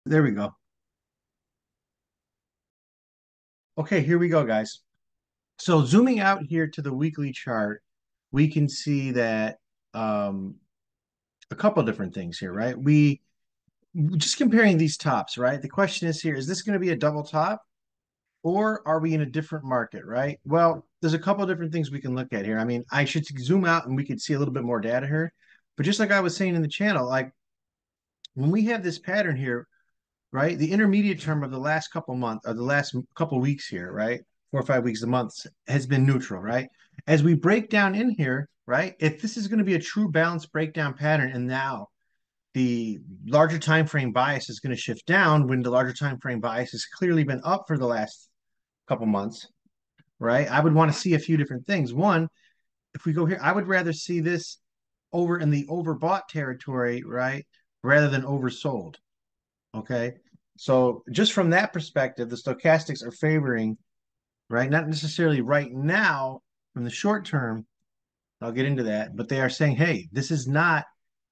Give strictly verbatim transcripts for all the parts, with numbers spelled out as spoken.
There we go. Okay, here we go, guys. So zooming out here to the weekly chart, we can see that um, a couple different things here, right? We just comparing these tops, right? The question is here, is this going to be a double top or are we in a different market, right? Well, there's a couple different things we can look at here. I mean, I should zoom out and we could see a little bit more data here. But just like I was saying in the channel, like when we have this pattern here, right? The intermediate term of the last couple months or the last couple weeks here, right? Four or five weeks a month has been neutral, right? As we break down in here, right? If this is going to be a true balanced breakdown pattern, and now the larger time frame bias is going to shift down when the larger time frame bias has clearly been up for the last couple months, right? I would want to see a few different things. One, if we go here, I would rather see this over in the overbought territory, right? Rather than oversold. Okay. So just from that perspective, the stochastics are favoring, right? Not necessarily right now from the short term. I'll get into that, but they are saying, hey, this is not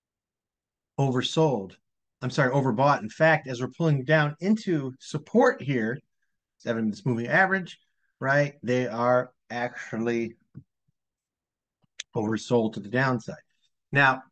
oversold. I'm sorry, overbought. In fact, as we're pulling down into support here, seven minutes moving average, right? They are actually oversold to the downside. Now,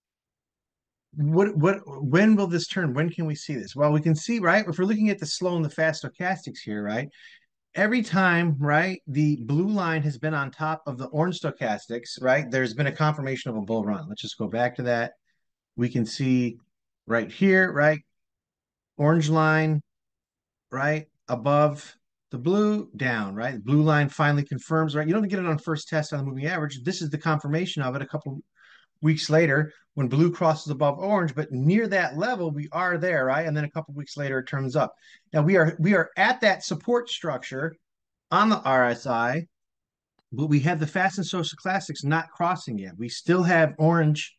what what when will this turn? When can we see this? Well, we can see, right? If we're looking at the slow and the fast stochastics here, right? Every time, right, the blue line has been on top of the orange stochastics, right, there's been a confirmation of a bull run. Let's just go back to that. We can see right here, right, orange line, right, above the blue, down, right? The blue line finally confirms, right? You don't get it on first test on the moving average. This is the confirmation of it a couple weeks later when blue crosses above orange, but near that level, we are there, right? And then a couple weeks later, it turns up. Now we are we are at that support structure on the R S I, but we have the fast and social classics not crossing yet. We still have orange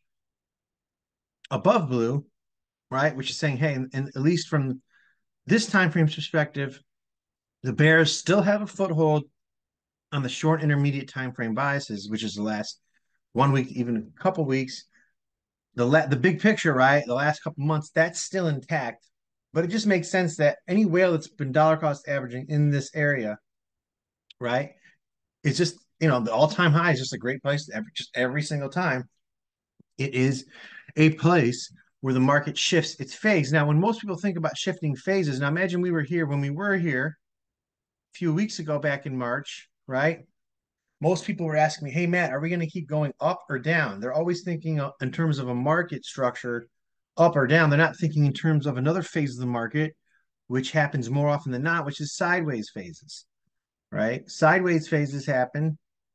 above blue, right? Which is saying, hey, and, and at least from this time frame perspective, the bears still have a foothold on the short intermediate time frame biases, which is the last one week, even a couple weeks. The la- the big picture, right? The last couple months, that's still intact. But it just makes sense that any whale that's been dollar cost averaging in this area, right? It's just, you know, the all-time high is just a great place every, just every single time. It is a place where the market shifts its phase. Now, when most people think about shifting phases, now imagine we were here when we were here a few weeks ago back in March, right? Most people were asking me, hey, Matt, are we going to keep going up or down? They're always thinking in terms of a market structure, up or down. They're not thinking in terms of another phase of the market, which happens more often than not, which is sideways phases, right? Sideways phases happen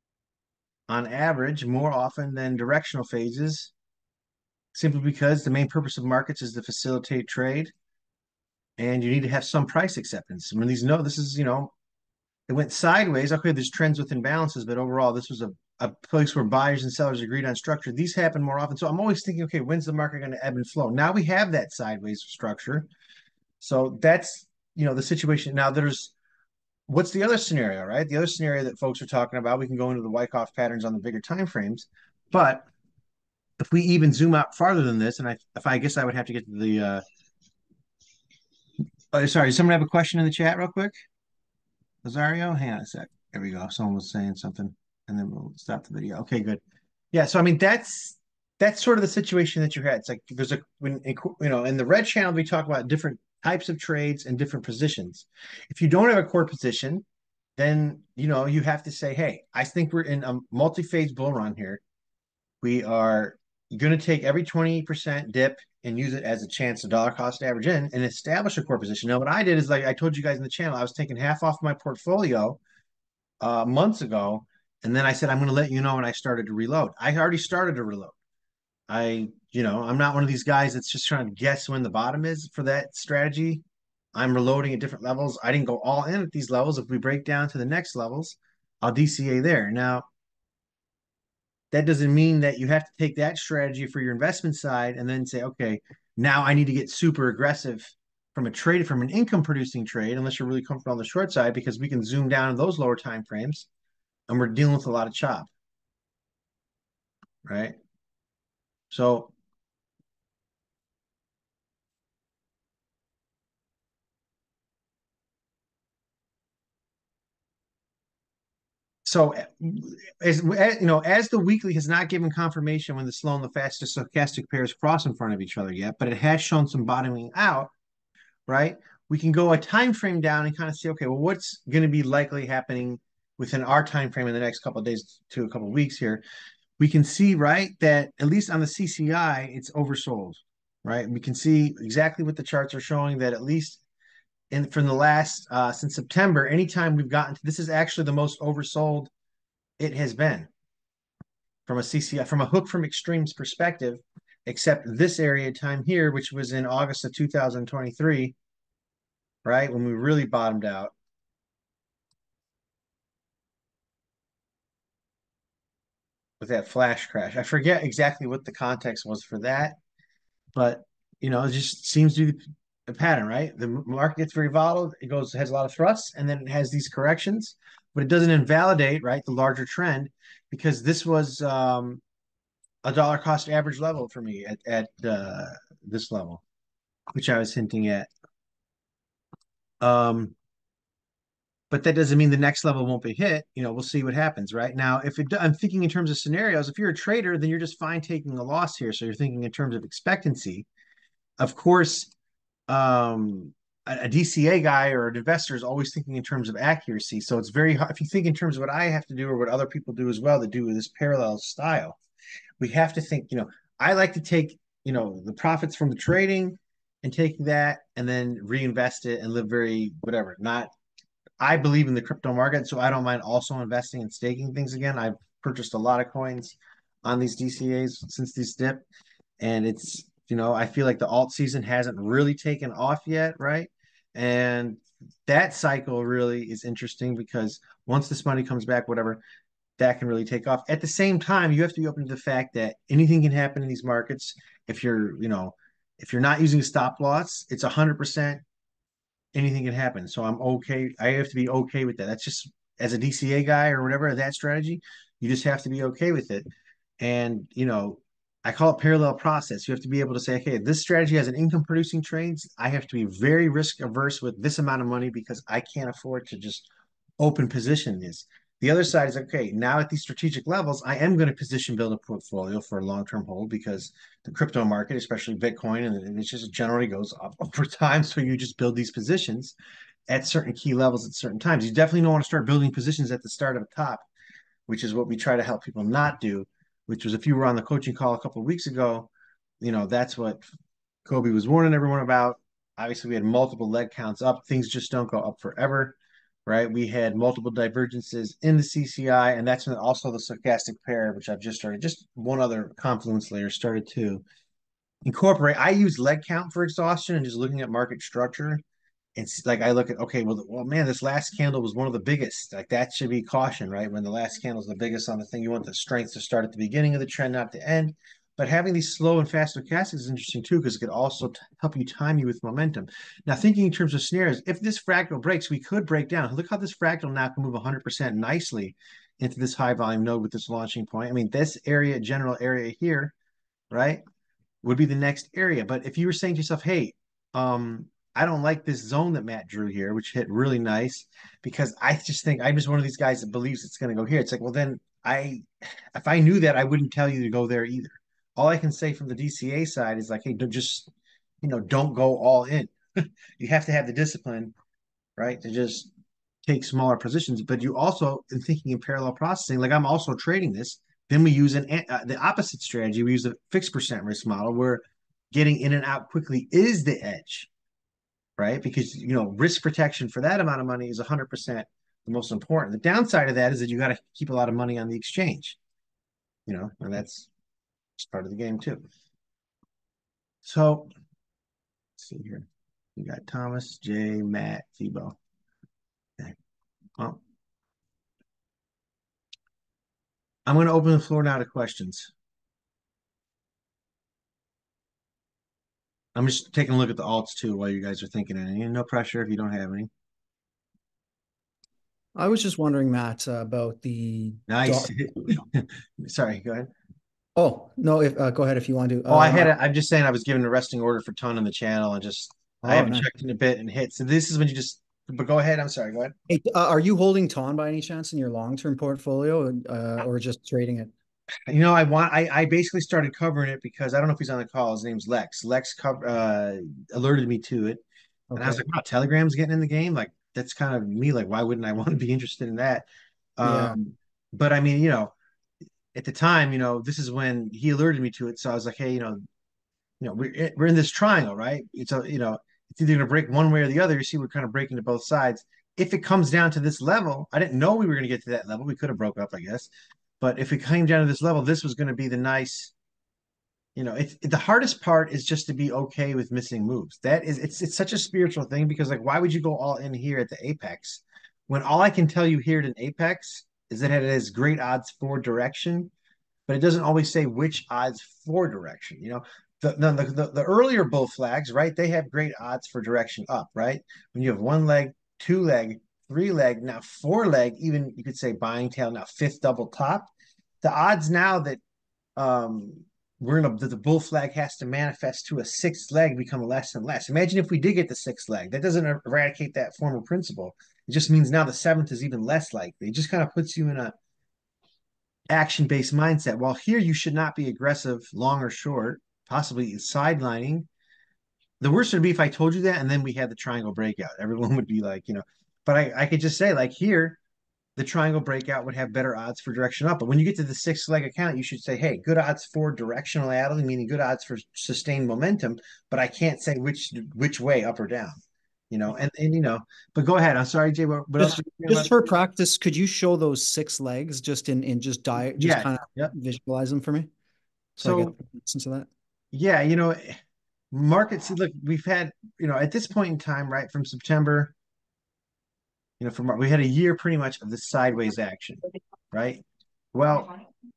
on average more often than directional phases simply because the main purpose of markets is to facilitate trade and you need to have some price acceptance. When these know this is, you know, it went sideways. Okay, there's trends with imbalances, but overall, this was a, a place where buyers and sellers agreed on structure. These happen more often. So I'm always thinking, okay, when's the market going to ebb and flow? Now we have that sideways structure. So that's, you know, the situation. Now there's what's the other scenario, right? The other scenario that folks are talking about, we can go into the Wyckoff patterns on the bigger time frames, but if we even zoom out farther than this, and I, if I guess I would have to get to the, uh, oh, sorry, does someone have a question in the chat real quick? Lazario, hang on a sec. There we go. Someone was saying something, and then we'll stop the video. Okay, good. Yeah, so I mean that's that's sort of the situation that you're at. It's like there's a when you know in the red channel we talk about different types of trades and different positions. If you don't have a core position, then you know you have to say, hey, I think we're in a multi-phase bull run here. We are going to take every twenty percent dip and use it as a chance to dollar cost average in and establish a core position. Now, what I did is like I told you guys in the channel, I was taking half off my portfolio uh, months ago. And then I said, I'm going to let you know when I started to reload. I already started to reload. I, you know, I'm not one of these guys that's just trying to guess when the bottom is for that strategy. I'm reloading at different levels. I didn't go all in at these levels. If we break down to the next levels, I'll D C A there. Now, that doesn't mean that you have to take that strategy for your investment side and then say, okay, now I need to get super aggressive from a trade, from an income producing trade, unless you're really comfortable on the short side, because we can zoom down in those lower time frames and we're dealing with a lot of chop, right? So so as, as you know, as the weekly has not given confirmation when the slow and the fast stochastic pairs cross in front of each other yet, but it has shown some bottoming out, right? We can go a time frame down and kind of say, okay, well, what's going to be likely happening within our time frame in the next couple of days to a couple of weeks here? We can see, right, that at least on the C C I, it's oversold, right? We can see exactly what the charts are showing that at least in from the last uh, since September, anytime we've gotten to this is actually the most oversold it has been from a C C I, from a hook from extremes perspective, except this area time here, which was in August of two thousand twenty-three, right, when we really bottomed out. With that flash crash. I forget exactly what the context was for that, but you know, it just seems to be a pattern, right? The market gets very volatile, it goes, has a lot of thrusts, and then it has these corrections, but it doesn't invalidate, right, the larger trend because this was um, a dollar cost average level for me at, at uh, this level, which I was hinting at. Um, but that doesn't mean the next level won't be hit. You know, we'll see what happens, right? Now, if it, I'm thinking in terms of scenarios, if you're a trader, then you're just fine taking a loss here. So you're thinking in terms of expectancy. Of course, um, a, a D C A guy or an investor is always thinking in terms of accuracy. So it's very hard. If you think in terms of what I have to do or what other people do as well to do this parallel style, we have to think, you know, I like to take, you know, the profits from the trading and take that and then reinvest it and live very, whatever, not I believe in the crypto market, so I don't mind also investing and staking things again. I've purchased a lot of coins on these D C As since this dip, and it's, you know, I feel like the alt season hasn't really taken off yet, right? And that cycle really is interesting because once this money comes back, whatever, that can really take off. At the same time, you have to be open to the fact that anything can happen in these markets. If you're, you know, if you're not using a stop loss, it's one hundred percent anything can happen. So I'm okay. I have to be okay with that. That's just as a D C A guy or whatever, that strategy, you just have to be okay with it. And, you know, I call it parallel process. You have to be able to say, okay, this strategy has an income producing trades. I have to be very risk averse with this amount of money because I can't afford to just open position this. The other side is okay, now at these strategic levels, I am going to position build a portfolio for a long-term hold because the crypto market, especially Bitcoin, and it just generally goes up over time. So you just build these positions at certain key levels at certain times. You definitely don't want to start building positions at the start of the top, which is what we try to help people not do, which was if you were on the coaching call a couple of weeks ago, you know, that's what Kobe was warning everyone about. Obviously, we had multiple leg counts up. Things just don't go up forever, right? We had multiple divergences in the C C I, and that's when also the stochastic pair, which I've just started, just one other confluence layer started to incorporate. I use leg count for exhaustion and just looking at market structure. It's like I look at, okay, well, well, man, this last candle was one of the biggest. Like that should be caution, right? When the last candle is the biggest on the thing, you want the strength to start at the beginning of the trend, not the end. But having these slow and fast stochastics is interesting too, because it could also t- help you time you with momentum. Now, thinking in terms of scenarios, if this fractal breaks, we could break down. Look how this fractal now can move one hundred percent nicely into this high volume node with this launching point. I mean, this area, general area here, right, would be the next area. But if you were saying to yourself, hey, um, I don't like this zone that Matt drew here, which hit really nice, because I just think I'm just one of these guys that believes it's going to go here. It's like, well, then I, if I knew that, I wouldn't tell you to go there either. All I can say from the D C A side is like, hey, don't just, you know, don't go all in. You have to have the discipline, right, to just take smaller positions. But you also, in thinking in parallel processing, like I'm also trading this. Then we use an uh, the opposite strategy. We use a fixed percent risk model where getting in and out quickly is the edge, right? Because you know risk protection for that amount of money is one hundred percent the most important. The downside of that is that you got to keep a lot of money on the exchange, you know, and that's part of the game too. So let's see here. We got Thomas, Jay, Matt, Thebo. Okay. Well, I'm going to open the floor now to questions. I'm just taking a look at the alts too while you guys are thinking any. No pressure if you don't have any. I was just wondering, Matt, uh, about the Nice. dot. Sorry, go ahead. Oh, no, if uh, go ahead if you want to. Oh, I Um, had I, a, I'm just saying I was given a resting order for ton on the channel and just I oh, haven't nice. checked in a bit and hit. So this is when you just but go ahead. I'm sorry. Go ahead. Hey, uh, are you holding T O N by any chance in your long-term portfolio, uh, or just trading it? You know, I want I, I basically started covering it because I don't know if he's on the call. His name's Lex. Lex cover, uh, alerted me to it, and I was Okay. like, "Wow, Telegram's getting in the game. Like that's kind of me. Like, why wouldn't I want to be interested in that?" Yeah. Um, but I mean, you know, at the time, you know, this is when he alerted me to it. So I was like, "Hey, you know, you know, we're we're in this triangle, right? It's a you know, it's either going to break one way or the other. You see, we're kind of breaking to both sides. If it comes down to this level, I didn't know we were going to get to that level. We could have broke up, I guess. But if it came down to this level, this was going to be the nice, you know, it's it, the hardest part is just to be okay with missing moves. That is, it's it's such a spiritual thing because like, why would you go all in here at the apex when all I can tell you here at an apex is that it has great odds for direction, but it doesn't always say which odds for direction. You know, the the, the, the earlier bull flags, right? They have great odds for direction up, right? When you have one leg, two leg, three leg, now four leg, even you could say buying tail, now fifth double top. The odds now that um we're gonna that the bull flag has to manifest to a sixth leg become less and less. Imagine if we did get the sixth leg. That doesn't eradicate that former principle. It just means now the seventh is even less likely. It just kind of puts you in a action-based mindset. While here you should not be aggressive, long or short, possibly sidelining. The worst would be if I told you that and then we had the triangle breakout. Everyone would be like, you know, but I, I could just say, like here, the triangle breakout would have better odds for direction up. But when you get to the six leg account, you should say, hey, good odds for directional adderley, meaning good odds for sustained momentum, but I can't say which which way, up or down. You know, and and you know, but go ahead. I'm sorry, Jay. What, what else Just were you saying just about for this? practice, could you show those six legs just in in just diet, just Yeah, kind of yep. visualize them for me so I get So a sense of that? yeah, you know, markets. Look, we've had you know at this point in time, right from September, you know, from we had a year pretty much of this sideways action, right? Well,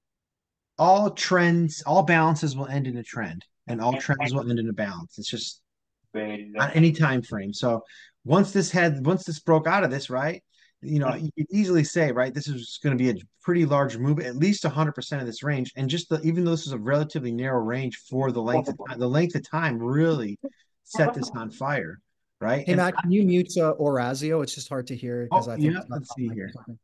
all trends, all balances will end in a trend, and all trends will end in a balance. It's just on any time frame. So once this had once this broke out of this, right? You know, you could easily say, right, this is going to be a pretty large move, at least one hundred percent of this range. And just the, even though this is a relatively narrow range for the length of time, the length of time really set this on fire, right? Hey And Matt, can you mute uh, Orazio? It's just hard to hear because oh I think yeah, he's got let's a see mic or here. something.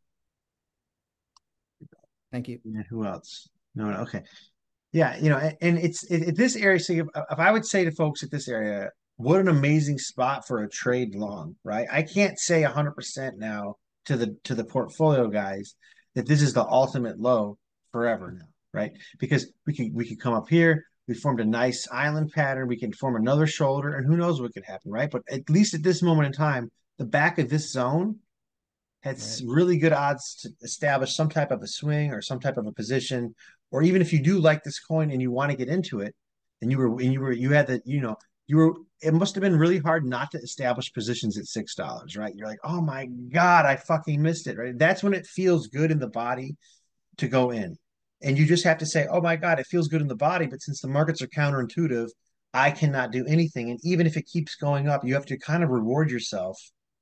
Thank you. Yeah, who else? No, no, okay. Yeah, you know, and, and it's it, it- this area. So if, if I would say to folks at this area, what an amazing spot for a trade long, right? I can't say one hundred percent now to the to the portfolio guys that this is the ultimate low forever now, right? Because we could we could come up here, we formed a nice island pattern, we can form another shoulder, and who knows what could happen, right? But at least at this moment in time, the back of this zone has Right. really good odds to establish some type of a swing or some type of a position. Or even if you do like this coin and you want to get into it, and you were and you were you had the you know you were it must have been really hard not to establish positions at six dollars, right? You're like, oh my god, I fucking missed it, right? That's when it feels good in the body to go in, and you just have to say, oh my god, it feels good in the body, but since the markets are counterintuitive, I cannot do anything. And even if it keeps going up, you have to kind of reward yourself.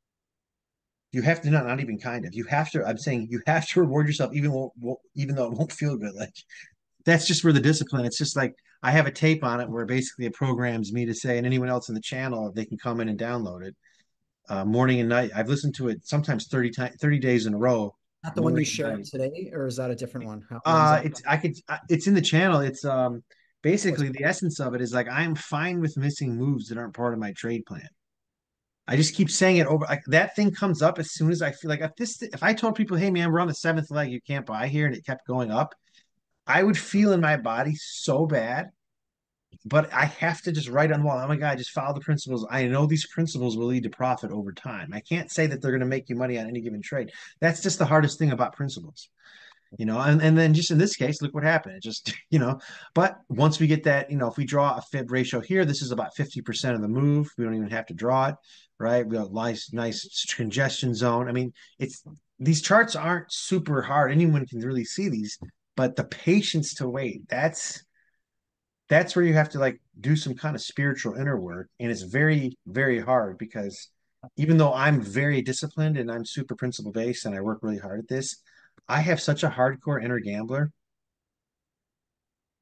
You have to not not even kind of. You have to. I'm saying you have to reward yourself even won't, won't even though it won't feel good. Like that's just where the discipline. It's just like I have a tape on it where basically it programs me to say, and anyone else in the channel, they can come in and download it uh, morning and night. I've listened to it sometimes thirty times, thirty days in a row, Not the one morning you and shared night. today, or is that a different one? How, when's Uh, that? it's I could uh, it's in the channel. It's um Oh, it's basically the essence of it is like I'm fine with missing moves that aren't part of my trade plan. I just keep saying it over. Like, that thing comes up as soon as I feel like if this, if I told people, "Hey, man, we're on the seventh leg, you can't buy here," and it kept going up, I would feel in my body so bad. But I have to just write on the wall. Oh my God, just follow the principles. I know these principles will lead to profit over time. I can't say that they're going to make you money on any given trade. That's just the hardest thing about principles, you know. And and then just in this case, look what happened. It just you know. But once we get that, you know, if we draw a fib ratio here, this is about fifty percent of the move. We don't even have to draw it, right? We got nice nice congestion zone. I mean, it's these charts aren't super hard. Anyone can really see these, but the patience to wait, that's that's where you have to like do some kind of spiritual inner work, and it's very very hard because even though I'm very disciplined and I'm super principle based and I work really hard at this, I have such a hardcore inner gambler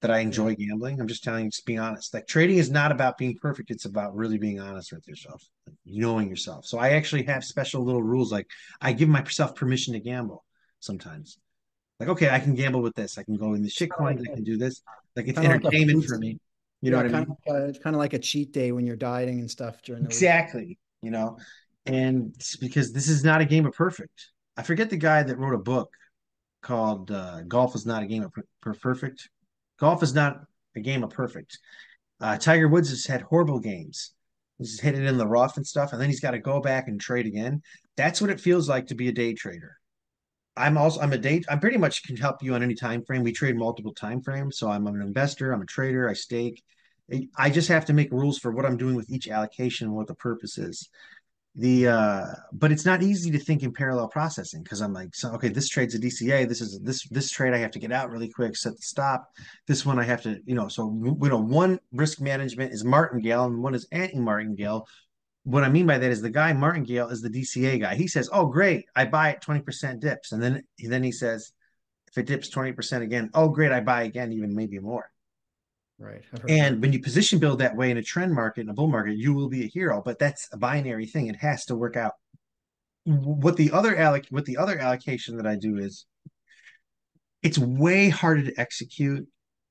that I Yeah. enjoy gambling. I'm just telling you, just being honest. Like trading is not about being perfect. It's about really being honest with yourself, knowing yourself. So I actually have special little rules. Like I give myself permission to gamble sometimes. Like, okay, I can gamble with this. I can go in the shit Kind of like coins. I a, can do this. Like it's kind of like a entertainment food. for me. You know Yeah, what I kind mean? of like a, it's kind of like a cheat day when you're dieting and stuff during the week. Exactly. You know, and it's because this is not a game of perfect. I forget the guy that wrote a book called uh, "Golf is not a game of per- perfect." Golf is not a game of perfect. Uh, Tiger Woods has had horrible games. He's hit it in the rough and stuff, and then he's got to go back and trade again. That's what it feels like to be a day trader. I'm also I'm a day I'm pretty much can help you on any time frame. We trade multiple time frames, so I'm an investor, I'm a trader, I stake. I just have to make rules for what I'm doing with each allocation and what the purpose is. The uh but it's not easy to think in parallel processing because I'm like, so okay, this trade's a D C A. This is this this trade I have to get out really quick, set the stop. This one I have to, you know, so you know, one risk management is martingale and one is anti-martingale. What I mean by that is the guy Martingale is the D C A guy. He says, "Oh, great, I buy it twenty percent dips," and then then he says, "If it dips twenty percent again, oh, great, I buy again, even maybe more." Right. I've heard that. And when you position build that way in a trend market, in a bull market, you will be a hero. But that's a binary thing. It has to work out. What the other alloc what the other allocation that I do is it's way harder to execute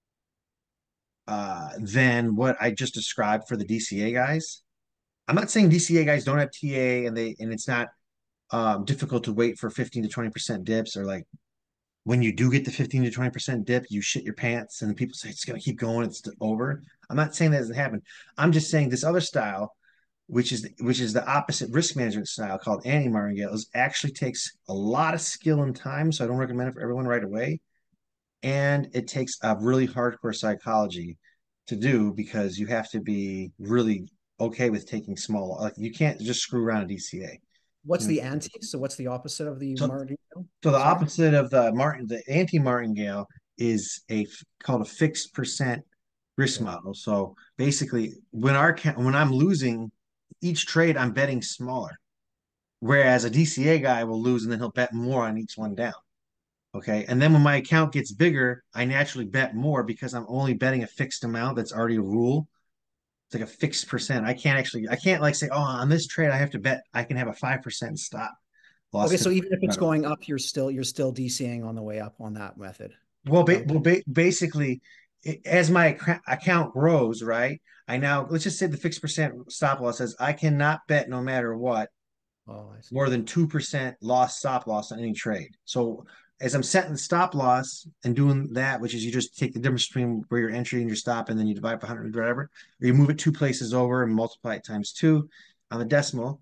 uh, than what I just described for the D C A guys. I'm not saying D C A guys don't have T A and they and it's not um, difficult to wait for fifteen to twenty percent dips or like when you do get the fifteen to twenty percent dip, you shit your pants and people say it's going to keep going. It's over. I'm not saying that doesn't happen. I'm just saying this other style, which is which is the opposite risk management style called anti-martingale, is actually takes a lot of skill and time. So I don't recommend it for everyone right away. And it takes a really hardcore psychology to do because you have to be really okay with taking small. Like you can't just screw around a D C A. What's You know, the anti? So what's the opposite of the so martingale? So the Sorry. opposite of the Martin, the anti-martingale is a called a fixed percent risk Yeah. model. So basically, when our when I'm losing each trade, I'm betting smaller. Whereas a D C A guy will lose and then he'll bet more on each one down. Okay. And then when my account gets bigger, I naturally bet more because I'm only betting a fixed amount that's already a rule. It's like a fixed percent. I can't actually, I can't like say, oh, on this trade, I have to bet I can have a five percent stop loss. Okay, so even if it's going up, you're still you're still DCing on the way up on that method. Well, ba That well ba basically, as my ac account grows, right? I now let's just say the fixed percent stop loss says I cannot bet no matter what oh, I see. more than two percent loss stop loss on any trade. So as I'm setting the stop loss and doing that, which is you just take the difference between where you're entering and your stop, and then you divide by one hundred, whatever, or you move it two places over and multiply it times two on the decimal,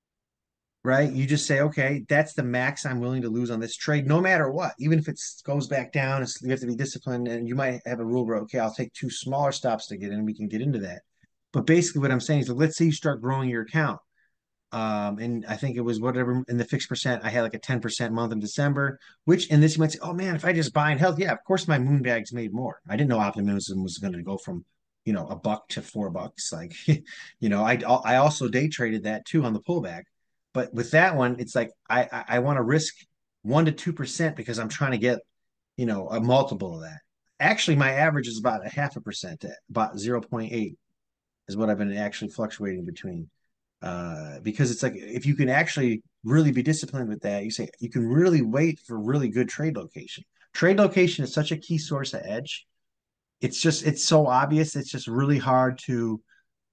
right? You just say, okay, that's the max I'm willing to lose on this trade, no matter what. Even if it goes back down, it's, you have to be disciplined, and you might have a rule where, okay, I'll take two smaller stops to get in. We can get into that. But basically, what I'm saying is, like, let's say you start growing your account. Um, and I think it was whatever in the fixed percent, I had like a ten percent month in December, which in this you might say, oh man, if I just buy in health, yeah, of course my moon bags made more. I didn't know optimism was going to go from, you know, a buck to four bucks. Like, you know, I I also day traded that too on the pullback. But with that one, it's like I I, I want to risk one to two percent because I'm trying to get, you know, a multiple of that. Actually, my average is about a half a percent, about zero point eight is what I've been actually fluctuating between. Uh, because it's like if you can actually really be disciplined with that, you say you can really wait for really good trade location. Trade location is such a key source of edge. It's just it's so obvious. It's just really hard to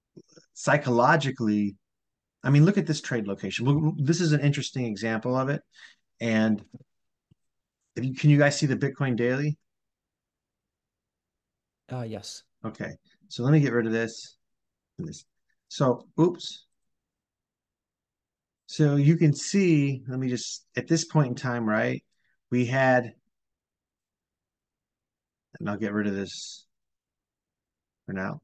psychologically. I mean, look at this trade location. Well, this is an interesting example of it. And if you, can you guys see the Bitcoin daily? Uh, yes. Okay, so let me get rid of this. This. So, oops. So you can see, let me just, at this point in time, right, we had, and I'll get rid of this for now.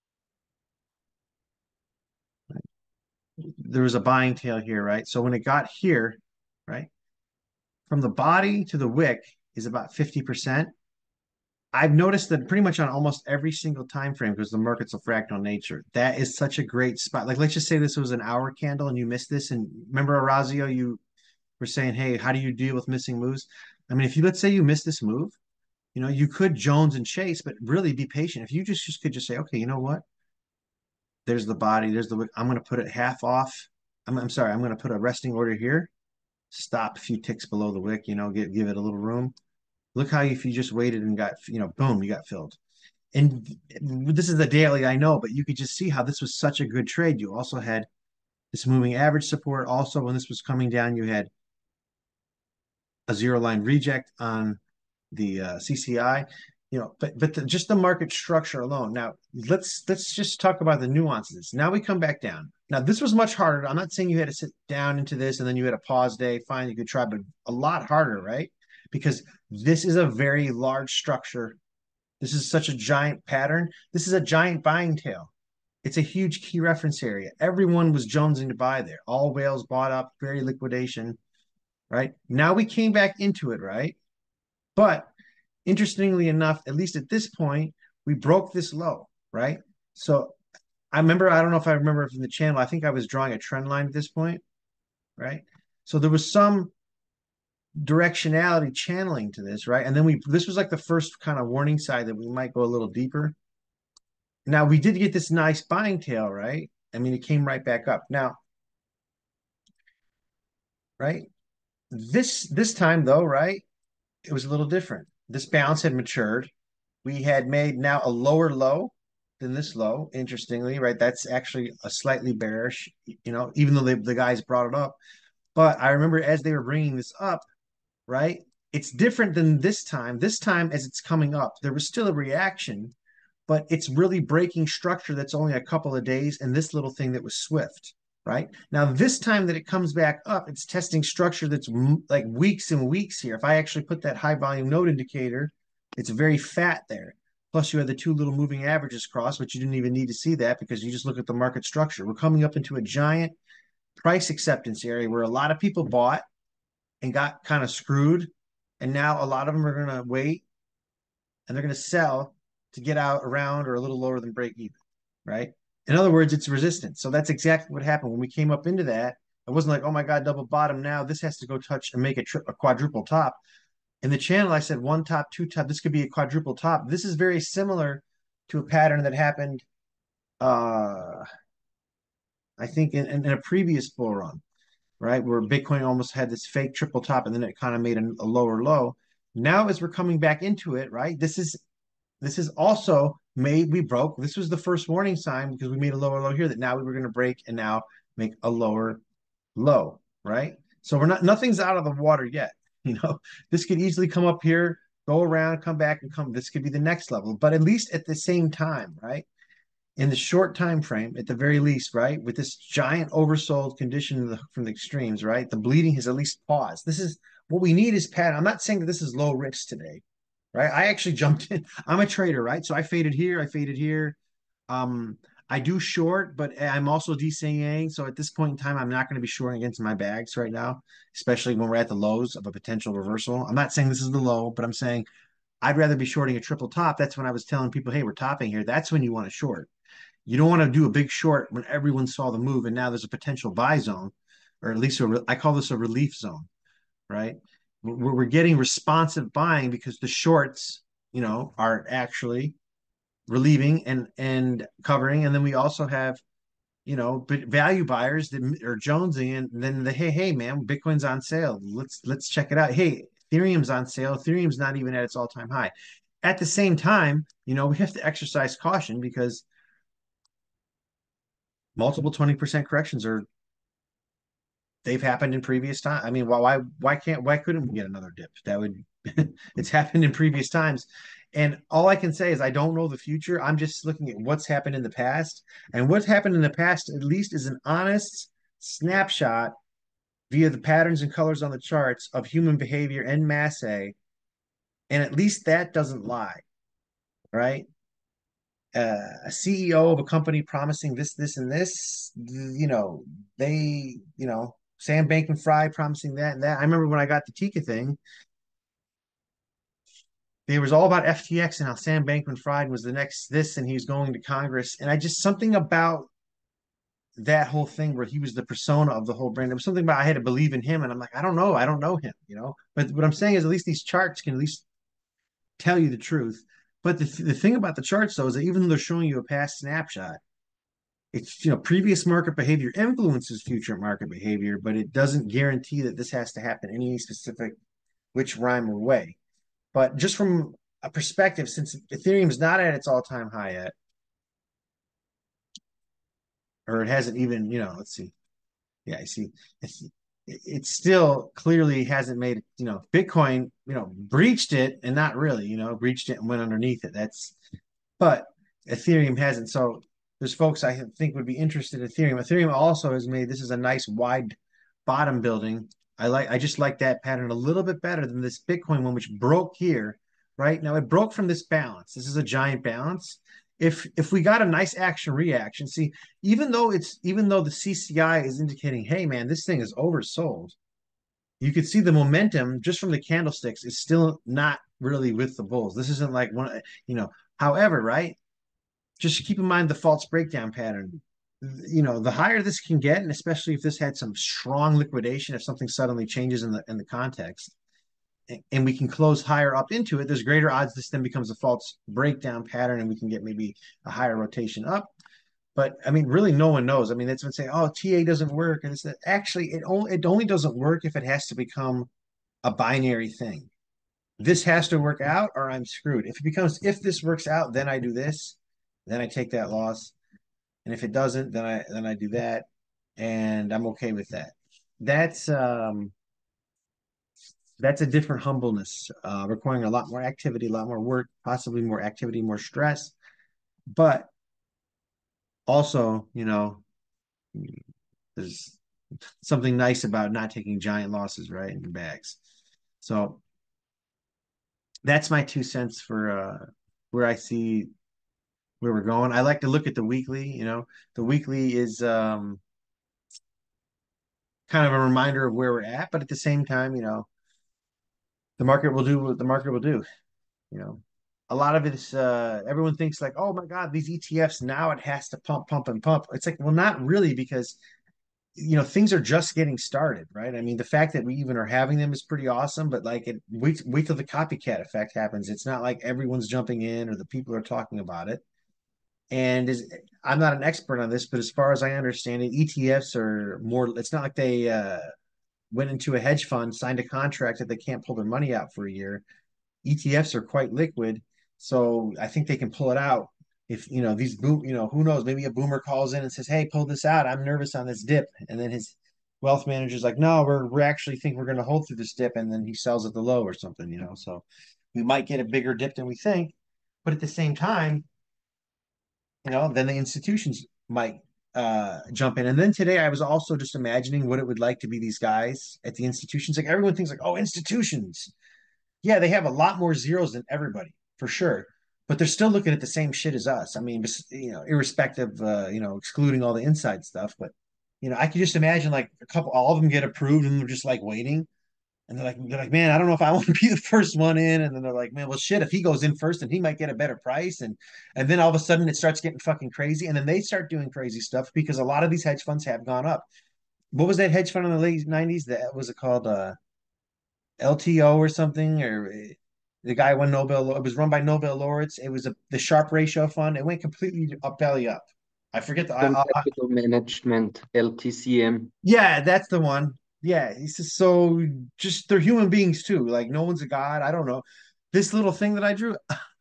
There was a buying tail here, right? So when it got here, right, from the body to the wick is about fifty percent. I've noticed that pretty much on almost every single time frame because the market's a fractal nature. That is such a great spot. Like, let's just say this was an hour candle and you missed this. And remember, Orazio, you were saying, hey, how do you deal with missing moves? I mean, if you let's say you miss this move, You know, you could Jones and chase, but really be patient. If you just, just could just say, okay, you know what? There's the body, there's the wick. I'm going to put it half off. I'm, I'm sorry, I'm going to put a resting order here. Stop a few ticks below the wick, you know, give, give it a little room. Look how if you just waited and got, you know, boom, you got filled. And this is the daily, I know, but you could just see how this was such a good trade. You also had this moving average support. Also, when this was coming down, you had a zero line reject on the uh, C C I, you know, but but the, just the market structure alone. Now let's let's just talk about the nuances. Now we come back down. Now this was much harder. I'm not saying you had to sit down into this and then you had a pause day. Fine, you could try, but a lot harder, right? Because this is a very large structure. This is such a giant pattern. This is a giant buying tail. It's a huge key reference area. Everyone was jonesing to buy there. All whales bought up, very liquidation, right? Now we came back into it, right? But interestingly enough, at least at this point, we broke this low, right? So I remember, I don't know if I remember from the channel, I think I was drawing a trend line at this point, right? So there was some directionality channeling to this, right? And then we, this was like the first kind of warning sign that we might go a little deeper. Now we did get this nice buying tail, right? I mean, it came right back up. Now, right? This this time though, right? It was a little different. This bounce had matured. We had made now a lower low than this low, interestingly, right? That's actually a slightly bearish, you know, even though they, the guys brought it up. But I remember as they were bringing this up, right? It's different than this time. This time, as it's coming up, there was still a reaction, but it's really breaking structure that's only a couple of days and this little thing that was swift, right? Now, this time that it comes back up, it's testing structure that's like weeks and weeks here. If I actually put that high volume node indicator, it's very fat there. Plus, you had the two little moving averages cross, but you didn't even need to see that because you just look at the market structure. We're coming up into a giant price acceptance area where a lot of people bought and got kind of screwed. And now a lot of them are going to wait and they're going to sell to get out around or a little lower than break even, right? In other words, it's resistance. So that's exactly what happened when we came up into that. It wasn't like, oh my God, double bottom now. This has to go touch and make a, tri- a quadruple top. In the channel, I said one top, two top. This could be a quadruple top. This is very similar to a pattern that happened, uh, I think, in, in a previous bull run, right? Where Bitcoin almost had this fake triple top and then it kind of made a, a lower low. Now, as we're coming back into it, right? This is this is also made, we broke. This was the first warning sign because we made a lower low here that now we were going to break and now make a lower low, right? So we're not, nothing's out of the water yet. You know, this could easily come up here, go around, come back and come. This could be the next level, but at least at the same time, right? In the short time frame, at the very least, right? With this giant oversold condition the, from the extremes, right? The bleeding has at least paused. This is what we need is pattern. I'm not saying that this is low risk today, right? I actually jumped in. I'm a trader, right? So I faded here, I faded here. Um, I do short, but I'm also DCAing. So at this point in time, I'm not going to be shorting against my bags right now, especially when we're at the lows of a potential reversal. I'm not saying this is the low, but I'm saying I'd rather be shorting a triple top. That's when I was telling people, hey, we're topping here. That's when you want to short. You don't want to do a big short when everyone saw the move and now there's a potential buy zone, or at least a, I call this a relief zone, right? We're, we're getting responsive buying because the shorts, you know, are actually relieving and and covering, and then we also have, you know, value buyers that are jonesing, and then the hey hey man, Bitcoin's on sale. Let's let's check it out. Hey, Ethereum's on sale. Ethereum's not even at its all time high. At the same time, you know, we have to exercise caution because multiple twenty percent corrections are they've happened in previous time. I mean, why why can't why couldn't we get another dip? That would it's happened in previous times. And all I can say is I don't know the future. I'm just looking at what's happened in the past. And what's happened in the past, at least, is an honest snapshot via the patterns and colors on the charts of human behavior en masse. And at least that doesn't lie, right? Uh, a C E O of a company promising this, this, and this, you know, they, you know, Sam Bankman-Fried promising that and that. I remember when I got the Tika thing, it was all about F T X and how Sam Bankman-Fried was the next this and he was going to Congress. And I just, something about that whole thing where he was the persona of the whole brand. There was something about I had to believe in him. And I'm like, I don't know. I don't know him, you know? But what I'm saying is at least these charts can at least tell you the truth. But the, th- the thing about the charts though is that even though they're showing you a past snapshot, it's, you know, previous market behavior influences future market behavior, but it doesn't guarantee that this has to happen in any specific which rhyme or way. But just from a perspective, since Ethereum's not at its all-time high yet, or it hasn't even, you know, let's see. Yeah, I see. It's it still clearly hasn't made it, you know, Bitcoin, you know, breached it and not really, you know, breached it and went underneath it. That's but Ethereum hasn't. So there's folks I think would be interested in Ethereum. Ethereum also has made this is a nice wide bottom building. I like I just like that pattern a little bit better than this Bitcoin one, which broke here. Right now, it broke from this balance. This is a giant balance. If if we got a nice action reaction, see, even though it's even though the C C I is indicating, hey man, this thing is oversold, you could see the momentum just from the candlesticks is still not really with the bulls. This isn't like one, you know. However, right, just keep in mind the false breakdown pattern. You know, the higher this can get, and especially if this had some strong liquidation, if something suddenly changes in the in the context, and we can close higher up into it, there's greater odds this then becomes a false breakdown pattern, and we can get maybe a higher rotation up. But I mean, really, no one knows. I mean, that's been saying, "Oh, T A doesn't work," and it's that actually it only it only doesn't work if it has to become a binary thing. This has to work out, or I'm screwed. If it becomes if this works out, then I do this, then I take that loss. And if it doesn't, then I then I do that, and I'm okay with that. That's um that's a different humbleness, uh, requiring a lot more activity, a lot more work, possibly more activity, more stress, but also, you know, there's something nice about not taking giant losses, right, in bags. So that's my two cents for uh, where I see where we're going. I like to look at the weekly. You know, the weekly is um, kind of a reminder of where we're at, but at the same time, you know, the market will do what the market will do. You know, a lot of it is uh, everyone thinks like, oh my God, these E T Fs now it has to pump, pump, and pump. It's like, well, not really, because you know things are just getting started, right? I mean, the fact that we even are having them is pretty awesome, but like, it wait, wait till the copycat effect happens. It's not like everyone's jumping in or the people are talking about it. And is I'm not an expert on this, but as far as I understand it, E T Fs are more. It's not like they uh, went into a hedge fund, signed a contract that they can't pull their money out for a year. E T Fs are quite liquid, so I think they can pull it out. If you know these boom, you know who knows? Maybe a boomer calls in and says, "Hey, pull this out. I'm nervous on this dip," and then his wealth manager's like, "No, we're we actually think we're going to hold through this dip," and then he sells at the low or something. You know, so we might get a bigger dip than we think, but at the same time, you know, then the institutions might uh jump in. And then today I was also just imagining what it would like to be these guys at the institutions. Like everyone thinks like, oh, institutions, yeah, they have a lot more zeros than everybody for sure, but they're still looking at the same shit as us. I mean, you know, irrespective, uh, you know, excluding all the inside stuff. But you know, I could just imagine like a couple, all of them get approved, and they're just like waiting, and they're like, they're like, man, I don't know if I want to be the first one in. And then they're like, man, well, shit, if he goes in first, then he might get a better price. And and then all of a sudden it starts getting fucking crazy, and then they start doing crazy stuff because a lot of these hedge funds have gone up. What was that hedge fund in the late nineties? That was it called? Uh, L T O or something, or uh, the guy won Nobel. It was run by Nobel laureates. It was a the Sharp Ratio Fund. It went completely up belly up. I forget the. I, Open I, Capital Management, L T C M. yeah, that's the one. Yeah, he's just so just they're human beings too. Like no one's a god. I don't know. This little thing that I drew,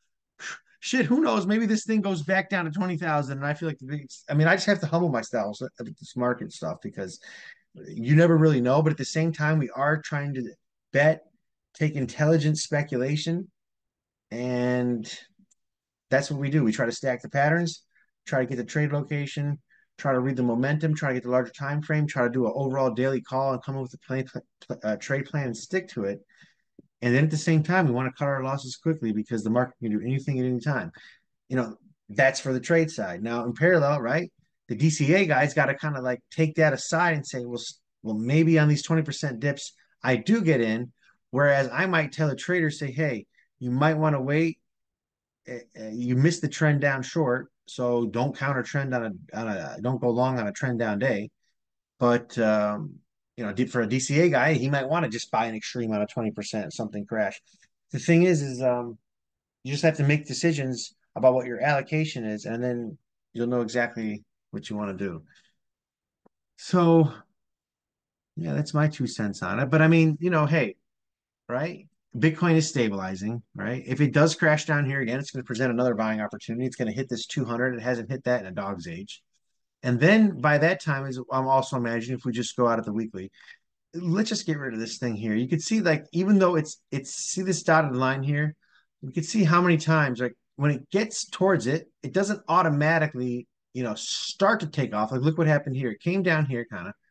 shit, who knows? Maybe this thing goes back down to twenty thousand, and I feel like the, I mean, I just have to humble myself with this market stuff because you never really know. But at the same time, we are trying to bet, take intelligent speculation, and that's what we do. We try to stack the patterns, try to get the trade location, try to read the momentum, try to get the larger time frame, try to do an overall daily call and come up with a plan, uh, trade plan and stick to it. And then at the same time, we want to cut our losses quickly because the market can do anything at any time. You know, that's for the trade side. Now, in parallel, right, the D C A guys got to kind of like take that aside and say, well, well, maybe on these twenty percent dips, I do get in. Whereas I might tell a trader, say, hey, you might want to wait. Uh, you missed the trend down short, so don't counter trend on a on a don't go long on a trend down day. But um, you know, for a D C A guy, he might want to just buy an extreme on a twenty percent something crash. The thing is, is um, You just have to make decisions about what your allocation is, and then you'll know exactly what you want to do. So, yeah, that's my two cents on it. But I mean, you know, hey, right? Bitcoin is stabilizing, right? If it does crash down here again, it's going to present another buying opportunity. It's going to hit this two hundred. It hasn't hit that in a dog's age. And then by that time, is I'm also imagining if we just go out at the weekly, let's just get rid of this thing here. You can see like even though it's it's see this dotted line here, you can see how many times like when it gets towards it, it doesn't automatically, you know, start to take off. Like look what happened here. It came down here kind of,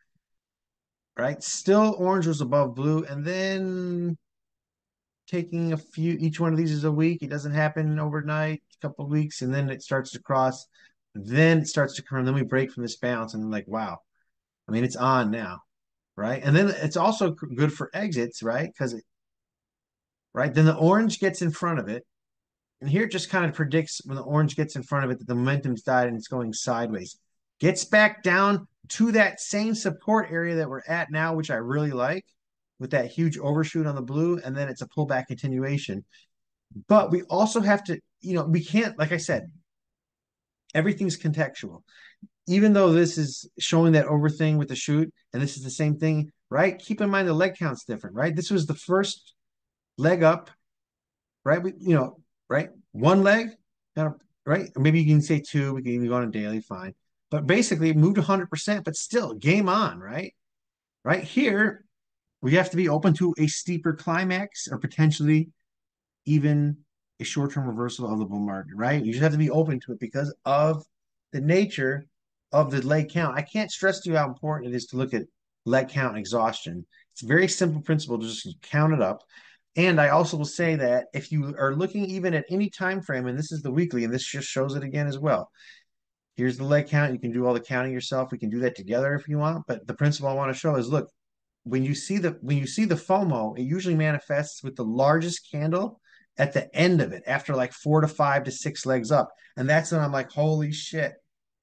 right? Still orange was above blue, and then taking a few each one of these is a week. It doesn't happen overnight, a couple of weeks, and then it starts to cross. Then it starts to come. Then we break from this bounce, and like, wow. I mean, it's on now, right? And then it's also good for exits, right? Because it, right, then the orange gets in front of it, and here it just kind of predicts when the orange gets in front of it that the momentum's died and it's going sideways. Gets back down to that same support area that we're at now, which I really like, with that huge overshoot on the blue, and then it's a pullback continuation. But we also have to, you know, we can't, like I said, everything's contextual. Even though this is showing that over thing with the shoot, and this is the same thing, right? Keep in mind the leg count's different, right? This was the first leg up, right? We, you know, right? One leg, kind of, right? Or maybe you can say two. We can even go on a daily, fine. But basically, it moved one hundred percent, but still, game on, right? Right here, we have to be open to a steeper climax or potentially even a short-term reversal of the bull market, right? You just have to be open to it because of the nature of the leg count. I can't stress to you how important it is to look at leg count and exhaustion. It's a very simple principle to just count it up. And I also will say that if you are looking even at any time frame, and this is the weekly, and this just shows it again as well. Here's the leg count. You can do all the counting yourself. We can do that together if you want. But the principle I want to show is look, when you see the when you see the FOMO, it usually manifests with the largest candle at the end of it, after like four to five to six legs up. And that's when I'm like, holy shit.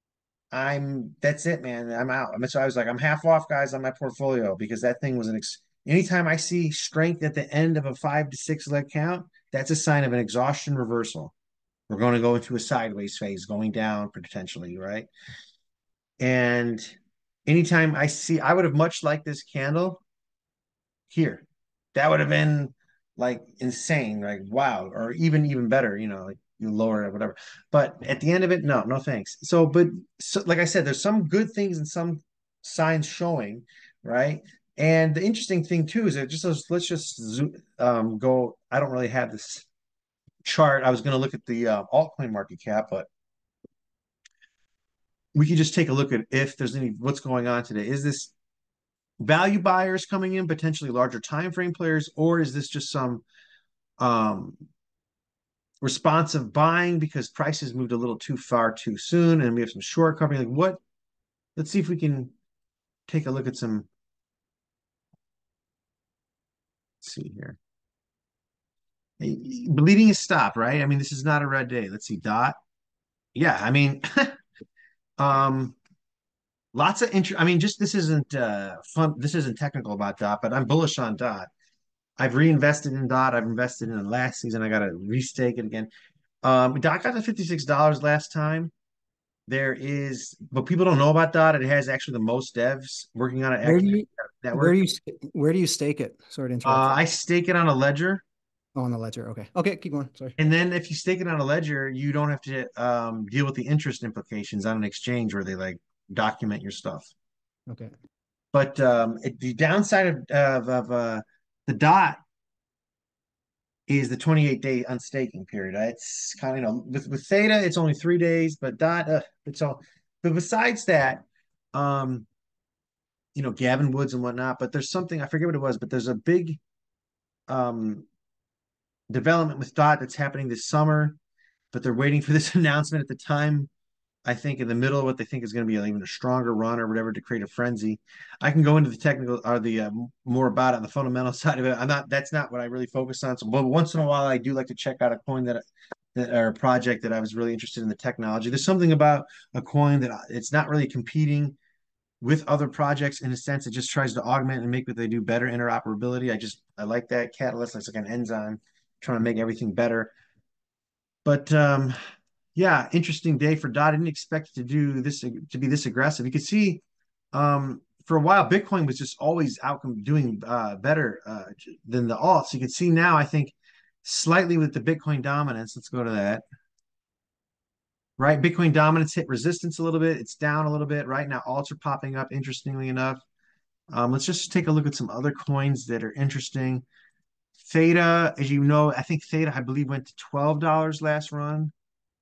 I'm that's it, man. I'm out. I mean, so I was like, I'm half off, guys, on my portfolio because that thing was an ex anytime I see strength at the end of a five to six leg count, that's a sign of an exhaustion reversal. We're going to go into a sideways phase, going down potentially, right? And anytime I see, I would have much liked this candle here. That would have been like insane, like wow, or even even better, you know, like you lower it or whatever. But at the end of it, no, no thanks. So, but so, like I said, there's some good things and some signs showing, right? And the interesting thing too is that just let's just zoom, um, go. I don't really have this chart. I was going to look at the uh, altcoin market cap, but we can just take a look at if there's any what's going on today. Is this value buyers coming in, potentially larger time frame players, or is this just some um, responsive buying because prices moved a little too far too soon and we have some short covering? Like what? Let's see if we can take a look at some. Let's see here. Bleeding is stopped, right? I mean, this is not a red day. Let's see, dot. Yeah, I mean, um, lots of interest. I mean, just this isn't uh fun. This isn't technical about dot, but I'm bullish on dot. I've reinvested in dot. I've invested in it last season. I got to restake it again. Um, dot got to fifty-six dollars last time. There is, but people don't know about dot. It has actually the most devs working on it. Where do you where Network. do you where do you stake it? Sorry to interrupt. Uh, I stake it on a ledger. Oh, on the ledger. Okay. Okay, keep going. Sorry. And then if you stake it on a ledger, you don't have to um, deal with the interest implications on an exchange where they like document your stuff. Okay. But um, it, the downside of, of, of uh, the dot is the twenty-eight day unstaking period. It's kind of, you know, with, with Theta, it's only three days, but dot, uh, it's all. But besides that, um, you know, Gavin Woods and whatnot, but there's something, I forget what it was, but there's a big um, development with dot that's happening this summer, but they're waiting for this announcement at the time. I think in the middle of what they think is going to be even a stronger run or whatever to create a frenzy. I can go into the technical or the uh, more about it on the fundamental side of it. I'm not. That's not what I really focus on. So, but once in a while, I do like to check out a coin that, that or a project that I was really interested in the technology. There's something about a coin that it's not really competing with other projects in a sense. It just tries to augment and make what they do better. Interoperability. I just I like that catalyst. It's like an enzyme trying to make everything better. But um, yeah, interesting day for Dot. I didn't expect it to do this to be this aggressive. You could see um, for a while Bitcoin was just always outcome doing uh, better uh, than the alts. You can see now, I think, slightly with the Bitcoin dominance. Let's go to that. Right, Bitcoin dominance hit resistance a little bit. It's down a little bit. Right now, alts are popping up. Interestingly enough, um, let's just take a look at some other coins that are interesting. Theta, as you know, I think Theta, I believe, went to twelve dollars last run.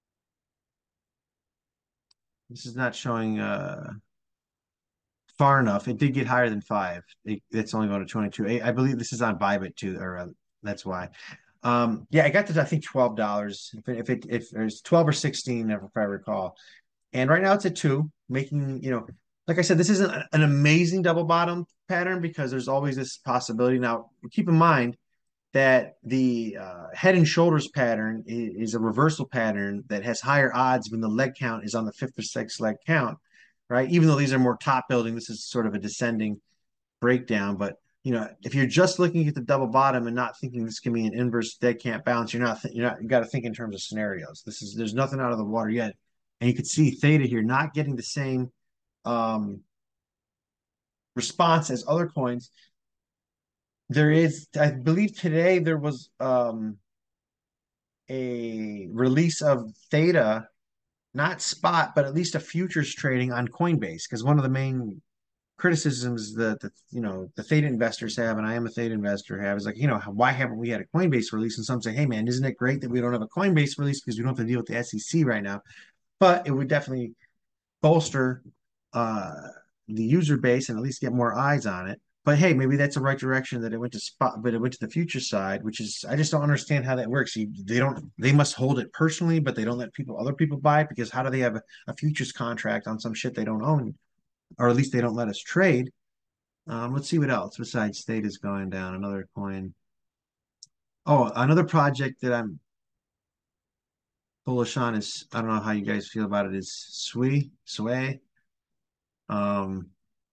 This is not showing uh far enough. It did get higher than five. It, it's only going to twenty-two. I, I believe this is on Bybit too, or uh, that's why. Um, yeah, I got to I think twelve dollars. If it, if it if there's twelve or sixteen, if I recall. And right now it's at two, making, you know, like I said, this isn't an amazing double bottom pattern because there's always this possibility. Now, keep in mind that the uh, head and shoulders pattern is, is a reversal pattern that has higher odds when the leg count is on the fifth or sixth leg count, right? Even though these are more top building, this is sort of a descending breakdown. But you know, if you're just looking at the double bottom and not thinking this can be an inverse dead cat bounce, you're not. You're not. You got to think in terms of scenarios. This is there's nothing out of the water yet, and you can see theta here not getting the same um, response as other coins. There is, I believe, today there was um, a release of theta, not spot, but at least a futures trading on Coinbase, because one of the main criticisms that the you know the theta investors have, and I am a theta investor, have is like, you know, why haven't we had a Coinbase release? And some say, hey man, isn't it great that we don't have a Coinbase release because we don't have to deal with the S E C right now? But it would definitely bolster uh the user base and at least get more eyes on it. But hey, maybe that's the right direction that it went to spot, but it went to the future side, which is I just don't understand how that works. You, they don't they must hold it personally, but they don't let people other people buy it because how do they have a, a futures contract on some shit they don't own, or at least they don't let us trade? Um, let's see what else besides state is going down. Another coin. Oh, another project that I'm bullish on is I don't know how you guys feel about it is Sui Sway. Um,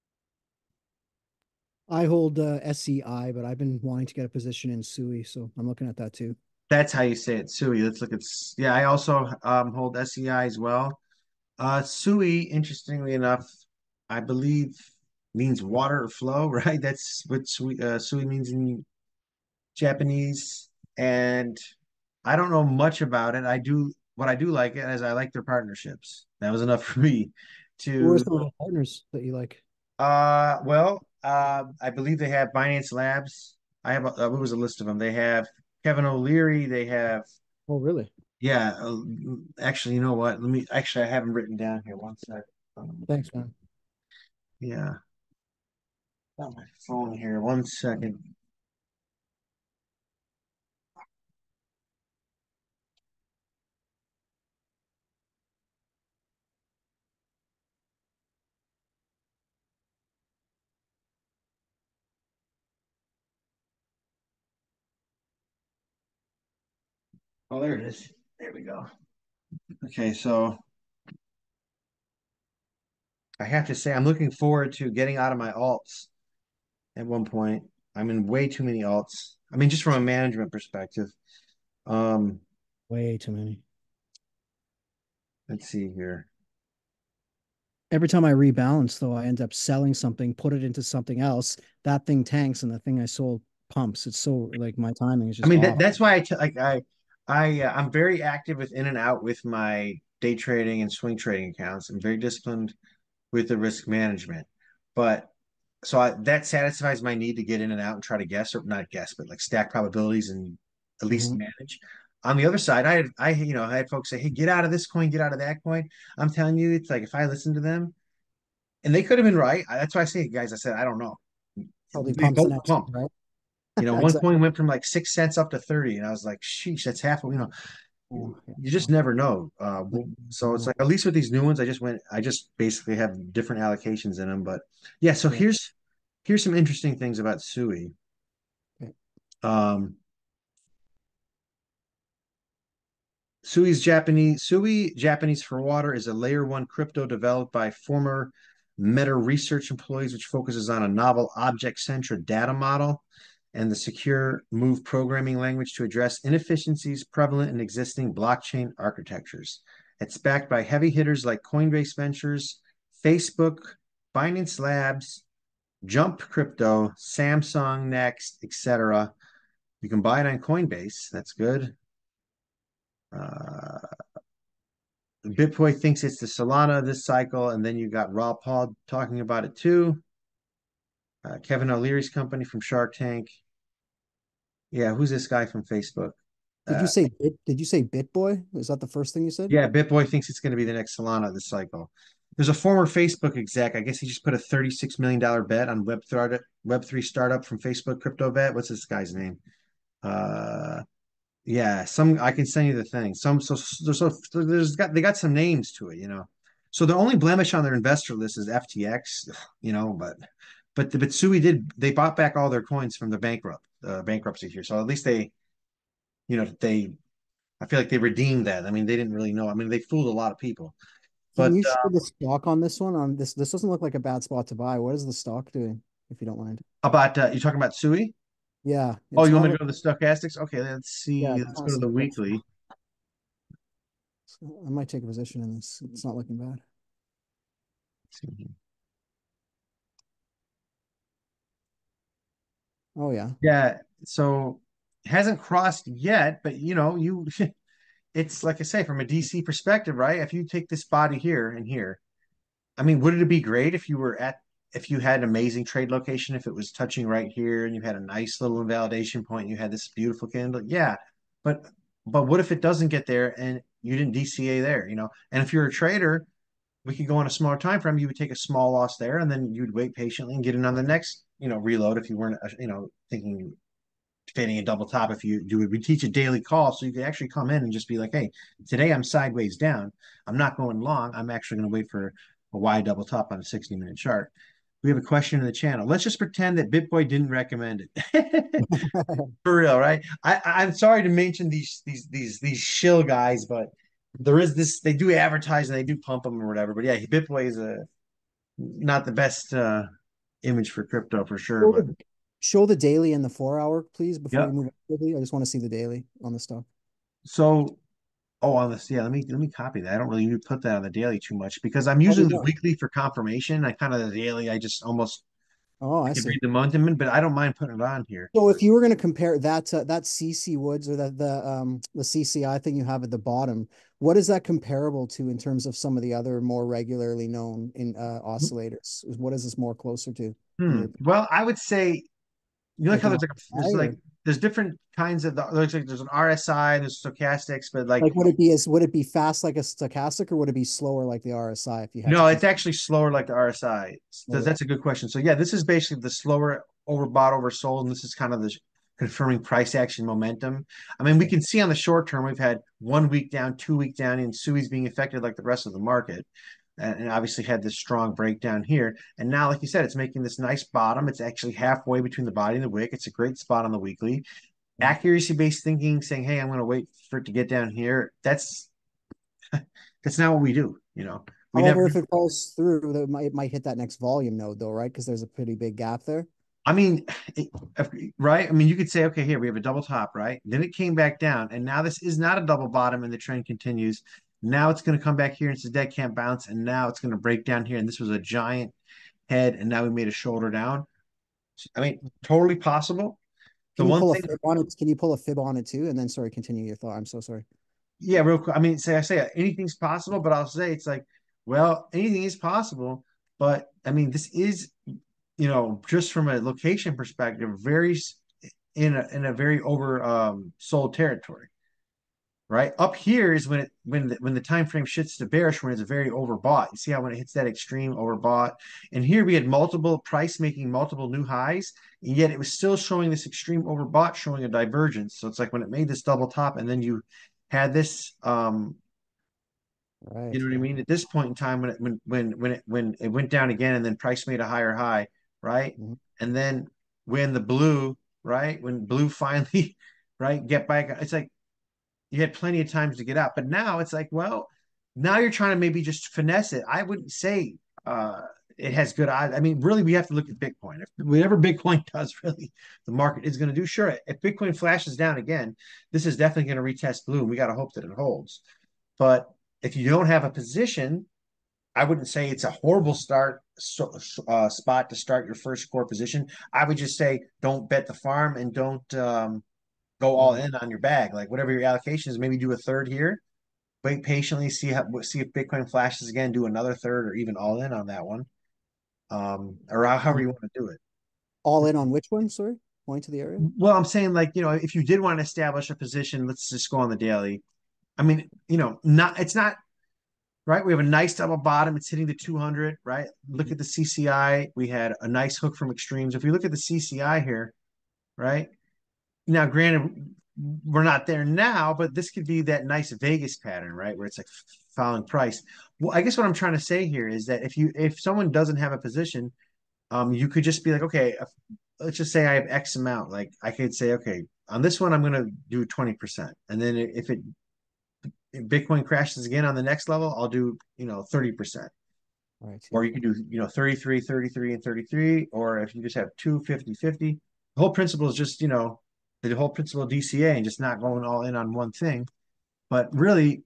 I hold uh, S C I, but I've been wanting to get a position in Sui, so I'm looking at that too. that's how you say it, Sui. Let's look at yeah. I also um, hold S E I as well. Uh, Sui, interestingly enough, I believe means water or flow, right? That's what Sui, uh, Sui means in Japanese, and I don't know much about it. I do what I do like it is I like their partnerships. That was enough for me Who are to some of the partners that you like? uh well uh I believe they have Binance Labs. I have a, uh, what was a list of them? They have Kevin O'Leary. They have Oh, really? yeah. Uh, actually, you know what? Let me actually I have them written down here. One sec. Um, Thanks, man. yeah, got my phone here. One second. Oh, there it is. There we go. Okay, so I have to say I'm looking forward to getting out of my alts at one point. I'm in way too many alts. I mean, just from a management perspective. Um, Way too many. let's see here. Every time I rebalance, though, I end up selling something, put it into something else. That thing tanks, and the thing I sold pumps. It's so like my timing is I just mean, that, off. that's why I t like I I uh, I'm very active with in and out with my day trading and swing trading accounts. I'm very disciplined with the risk management. But so I, that satisfies my need to get in and out and try to guess or not guess, but like stack probabilities and at least Mhm. manage. On the other side, I had I you know I had folks say, "Hey, get out of this coin, get out of that coin." I'm telling you, it's like if I listen to them, and they could have been right. I, that's why I say, guys, I said I don't know. Probably They pumps the both next pump. thing, right? You know, one Exactly. coin went from like six cents up to thirty, and I was like, "Sheesh, that's half." You know, Oh, yeah. you just never know. Uh, Like, so it's no. like at least with these new ones, I just went. I just basically have different allocations in them. But yeah, so Yeah. here's here's some interesting things about Sui. Okay. Um, Sui's Japanese Sui Japanese for Water is a layer one crypto developed by former Meta research employees, which focuses on a novel object-centered data model. and the secure move programming language to address inefficiencies prevalent in existing blockchain architectures. It's backed by heavy hitters like Coinbase Ventures, Facebook, Binance Labs, Jump Crypto, Samsung Next, et cetera. You can buy it on Coinbase. That's good. Uh, BitBoy thinks it's the Solana of this cycle, and then you got Rob Paul talking about it too. Uh, Kevin O'Leary's company from Shark Tank. Yeah, who's this guy from Facebook? Did Uh, you say Bit, did you say BitBoy? Was that the first thing you said? yeah, BitBoy thinks it's going to be the next Solana of this cycle. There's a former Facebook exec. I guess he just put a thirty-six million dollar bet on Web three Web three startup from Facebook Crypto Bet. What's this guy's name? Uh, yeah, some I can send you the thing. Some so there's so there's got they got some names to it, you know. So the only blemish on their investor list is F T X, you know, but but but Sui did they bought back all their coins from the bankrupt uh, bankruptcy here. So at least they, you know, they I feel like they redeemed that. I mean, they didn't really know. I mean, they fooled a lot of people. Can But you show uh, the stock on this one? On this, this doesn't look like a bad spot to buy. What is the stock doing, if you don't mind? about uh, you talking about Sui? Yeah, Oh, it's you want not me to like, go to the stochastics? Okay, let's yeah, see. I just Let's want go to to see the what's, weekly. I might take a position in this. It's not looking bad. Let's see here. Oh yeah. Yeah, so hasn't crossed yet, but you know, you it's like I say, from a D C perspective, right? If you take this body here and here, I mean, would it be great if you were at if you had an amazing trade location, if it was touching right here and you had a nice little invalidation point, and you had this beautiful candle? Yeah. But but what if it doesn't get there and you didn't D C A there, you know? And if you're a trader, we could go on a smaller time frame, you would take a small loss there and then you'd wait patiently and get in on the next, you know, reload if you weren't, uh, you know, thinking fading a double top. If you do it, we teach a daily call so you can actually come in and just be like, hey, today I'm sideways down. I'm not going long. I'm actually going to wait for a wide double top on a sixty minute chart. We have a question in the channel. Let's just pretend that BitBoy didn't recommend it. For real, right? I, I'm sorry to mention these these these these shill guys, but there is this. They do advertise and they do pump them or whatever. But yeah, BitBoy is a not the best uh, image for crypto for sure. Show But the, show the daily and the four hour, please, before yeah. we move on quickly. I just want to see the daily on the stock. So oh, on this, yeah. Let me let me copy that. I don't really need to put that on the daily too much because I'm Oh, using the no. weekly for confirmation. I kind of the daily. I just almost Oh, I I can see. read the month, but I don't mind putting it on here. So if you were going to compare that to that C C Woods or the the um the C C I thing you have at the bottom, what is that comparable to in terms of some of the other more regularly known in uh, oscillators? What is this more closer to in Hmm. your Well, I would say you know like like how an there's like a, there's R S I like or there's different kinds of the, there's like there's an R S I, there's stochastics, but like like would it be as would it be fast like a stochastic or would it be slower like the R S I if you had to no, it's compare? actually slower like the R S I. So Okay. that's a good question. So yeah, this is basically the slower overbought, oversold, and this is kind of the confirming price action momentum. I mean, we can see on the short term we've had one week down, two week down, and Sui's being affected like the rest of the market, and, and obviously had this strong breakdown here. And now, like you said, it's making this nice bottom. It's actually halfway between the body and the wick. It's a great spot on the weekly. Accuracy based thinking, saying, "Hey, I'm going to wait for it to get down here." That's that's not what we do. You know, we never However, if it falls through, that might it might hit that next volume node though, right? Because there's a pretty big gap there. I mean, it, right? I mean, you could say, okay, here we have a double top, right? Then it came back down, and now this is not a double bottom, and the trend continues. Now it's going to come back here and says that can't bounce, and now it's going to break down here. And this was a giant head, and now we made a shoulder down. I mean, totally possible. The Can you one pull a thing, fib on it? Can you pull a fib on it too? And then sorry, continue your thought. I'm so sorry. yeah, real quick. I mean, say I say anything's possible, but I'll say it's like, well, anything is possible, but I mean, this is, you know, just from a location perspective, very in a in a very over um, sold territory, right? Up here is when it when the, when the time frame shifts to bearish when it's very overbought. You see how when it hits that extreme overbought, and here we had multiple price making multiple new highs, and yet it was still showing this extreme overbought, showing a divergence. So it's like when it made this double top, and then you had this um you Right. know what I mean? At this point in time, when it when when when it when it went down again, and then price made a higher high, right? Mhm. And then when the blue, right, when blue finally, right, get back, it's like you had plenty of times to get out. But now it's like, well, now you're trying to maybe just finesse it. I wouldn't say uh it has good odds. I mean, really, we have to look at Bitcoin. If whatever Bitcoin does, really, the market is going to do. Sure, if Bitcoin flashes down again, this is definitely going to retest blue. We got to hope that it holds. But if you don't have a position, I wouldn't say it's a horrible start so, uh, spot to start your first core position. I would just say don't bet the farm and don't um, go all Right. in on your bag. Like whatever your allocation is, maybe do a third here. Wait patiently, see how see if Bitcoin flashes again, do another third or even all in on that one, um, or however you want to do it. All in on which one? Sorry, point to the area. Well, I'm saying like, you know, if you did want to establish a position, let's just go on the daily. I mean, you know, not it's not right. We have a nice double bottom. It's hitting the two hundred, right? Look at the C C I. We had a nice hook from extremes. If we look at the C C I here, right? Now, granted, we're not there now, but this could be that nice Vegas pattern, right? Where it's like following price. Well, I guess what I'm trying to say here is that if you if someone doesn't have a position, um, you could just be like, okay, let's just say I have X amount. Like I could say, okay, on this one, I'm going to do twenty percent. And then if it if Bitcoin crashes again on the next level, I'll do, you know, thirty percent. Right. Yeah. Or you could do, you know, thirty-three, thirty-three, and thirty-three. Or if you just have two, fifty, fifty. The whole principle is just, you know, the whole principle of D C A and just not going all in on one thing. But really,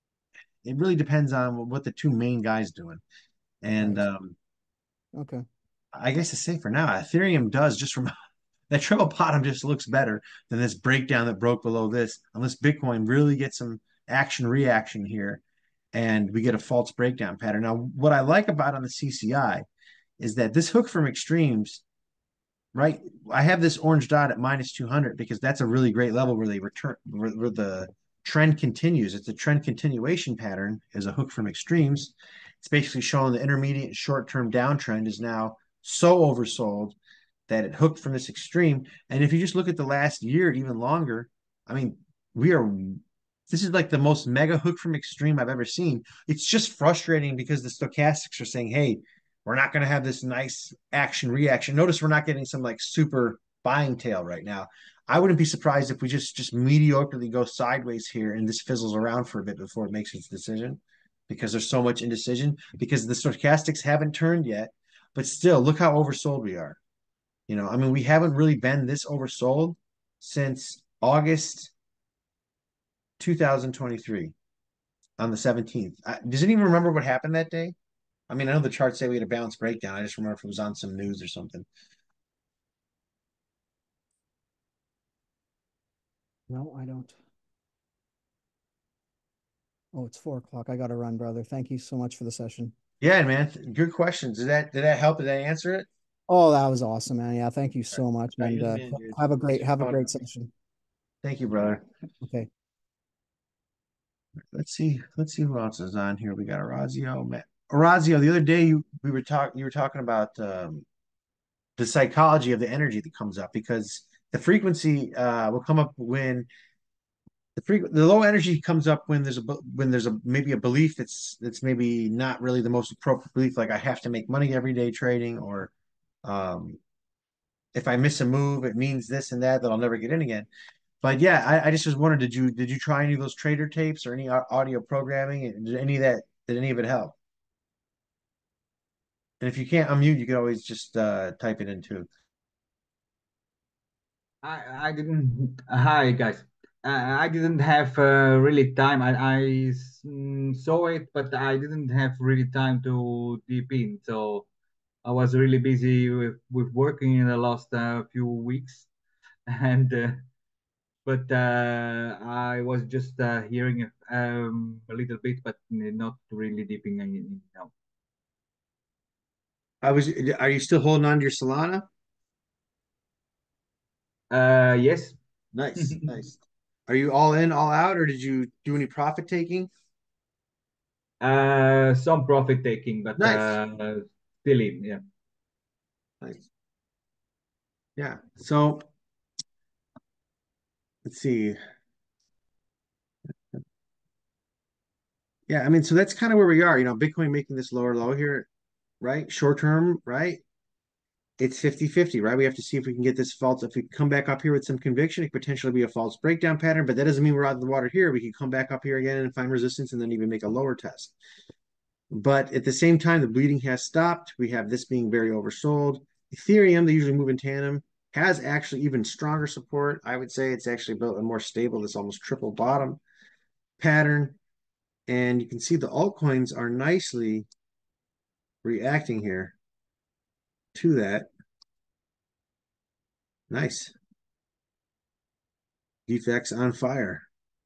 it really depends on what the two main guys doing. And Right. um, Okay. I guess to say for now, Ethereum does just from that triple bottom just looks better than this breakdown that broke below this, unless Bitcoin really gets some action reaction here and we get a false breakdown pattern. Now, what I like about on the C C I is that this hook from extremes, right? I have this orange dot at minus two hundred because that's a really great level where they return, where, where the trend continues. It's a trend continuation pattern as a hook from extremes. It's basically showing the intermediate short-term downtrend is now so oversold that it hooked from this extreme. And if you just look at the last year, even longer, I mean, we are this is like the most mega hook from extreme I've ever seen. It's just frustrating because the stochastics are saying, hey, we're not going to have this nice action reaction. Notice we're not getting some like super buying tail right now. I wouldn't be surprised if we just just mediocrely go sideways here and this fizzles around for a bit before it makes its decision because there's so much indecision because the stochastics haven't turned yet. But still, look how oversold we are. You know, I mean, we haven't really been this oversold since August two thousand twenty-three on the seventeenth. I, does anyone remember what happened that day? I mean, I know the charts say we had a balance breakdown. I just remember if it was on some news or something. No, I don't. Oh, it's four o'clock. I got to run, brother. Thank you so much for the session. Yeah, man. Good questions. Did that did that help? Did I answer it? Oh, that was awesome, man. Yeah, thank you All right. so much. All right, And you're the uh, man, dude. have a Thanks great for have a calling great on me. session. Thank you, brother. Okay. Let's see. Let's see who else is on here. We got Orazio. Matt. Orazio, the other day you we were talking you were talking about um, the psychology of the energy that comes up because the frequency uh, will come up when the frequent the low energy comes up when there's a when there's a maybe a belief that's that's maybe not really the most appropriate belief, like I have to make money every day trading, or um, if I miss a move, it means this and that that I'll never get in again. But yeah, I, I just was wondering, did you did you try any of those trader tapes or any audio programming? And did any of that did any of it help? And if you can't unmute, you can always just uh, type it in too. I I didn't. Hi guys. I I didn't have uh, really time. I I mm, saw it, but I didn't have really time to deep in. So I was really busy with with working in the last uh, few weeks, and uh, but uh, I was just uh, hearing um, a little bit, but not really deeping in. in now. I was. Are you still holding on to your Solana? Uh, yes. Nice, nice. Are you all in, all out, or did you do any profit taking? Uh, some profit taking, but Nice, uh, still in. Yeah. nice. Yeah. So let's see. Yeah, I mean, so that's kind of where we are. You know, Bitcoin making this lower low here, right? Short term, right? It's fifty fifty, right? We have to see if we can get this false. If we come back up here with some conviction, it could potentially be a false breakdown pattern, but that doesn't mean we're out of the water here. We can come back up here again and find resistance and then even make a lower test. But at the same time, the bleeding has stopped. We have this being very oversold. Ethereum, they usually move in tandem, has actually even stronger support. I would say it's actually built a more stable, this almost triple bottom pattern. And you can see the altcoins are nicely reacting here to that. Nice. Defects on fire.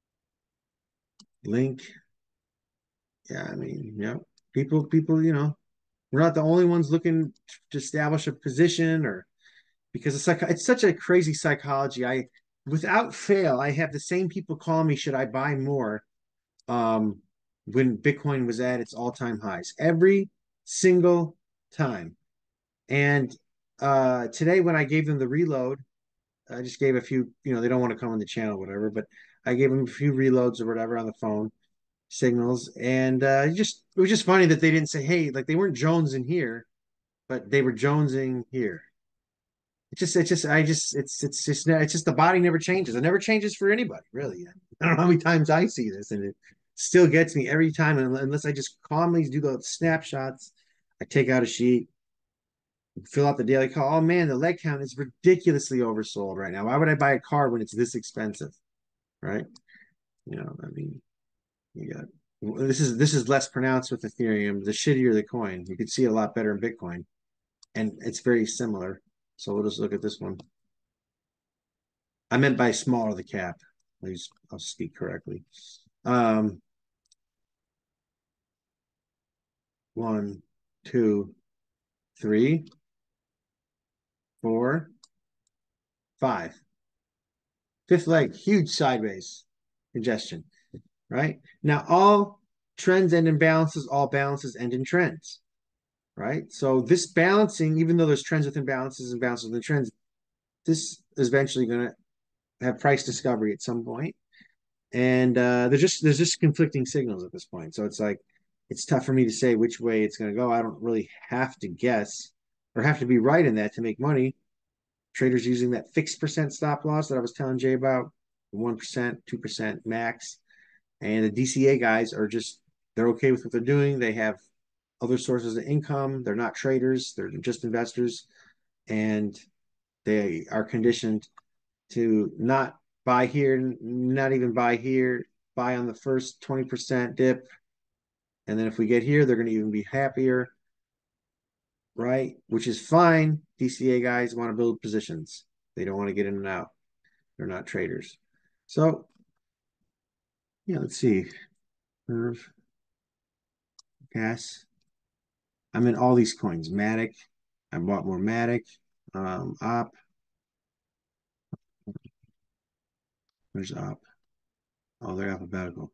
Link. Yeah, I mean, yeah. People, people, you know, we're not the only ones looking to establish a position, or because it's like it's such a crazy psychology. I, without fail, I have the same people call me, should I buy more? Um, when Bitcoin was at its all-time highs, every single time. And uh today when I gave them the reload, I just gave a few, you know, they don't want to come on the channel, whatever, but I gave them a few reloads or whatever on the phone signals. And uh just it was just funny that they didn't say, hey, like they weren't jonesing here, but they were jonesing here. It's just, it's just, I just, it's, it's just, it's just the body never changes. It never changes for anybody, really. I don't know how many times I see this, and it still gets me every time. And unless I just calmly do the snapshots, I take out a sheet, fill out the daily call. Oh man, the leg count is ridiculously oversold right now. Why would I buy a car when it's this expensive, right? You know, I mean, you got this is this is less pronounced with Ethereum. The shittier the coin, you can see it a lot better in Bitcoin, and it's very similar. So we'll just look at this one. I meant by smaller the cap. Please, I'll speak correctly. Um, one, two, three, four, five. Fifth leg, huge sideways congestion, right? Now, all trends end in balances, all balances end in trends, right? So this balancing, even though there's trends within balances and balances within trends, this is eventually going to have price discovery at some point. And uh, there's just there's just conflicting signals at this point. So it's like it's tough for me to say which way it's going to go. I don't really have to guess or have to be right in that to make money. Traders using that fixed percent stop loss that I was telling Jay about, one percent, two percent max. And the D C A guys are just, they're okay with what they're doing. They have other sources of income. They're not traders, they're just investors. And they are conditioned to not buy here, not even buy here, buy on the first twenty percent dip. And then if we get here, they're going to even be happier, right? Which is fine. D C A guys want to build positions. They don't want to get in and out. They're not traders. So, yeah, let's see. Curve, gas. I'm in all these coins. Matic. I bought more Matic. Um, Op. Where's Op? Oh, they're alphabetical.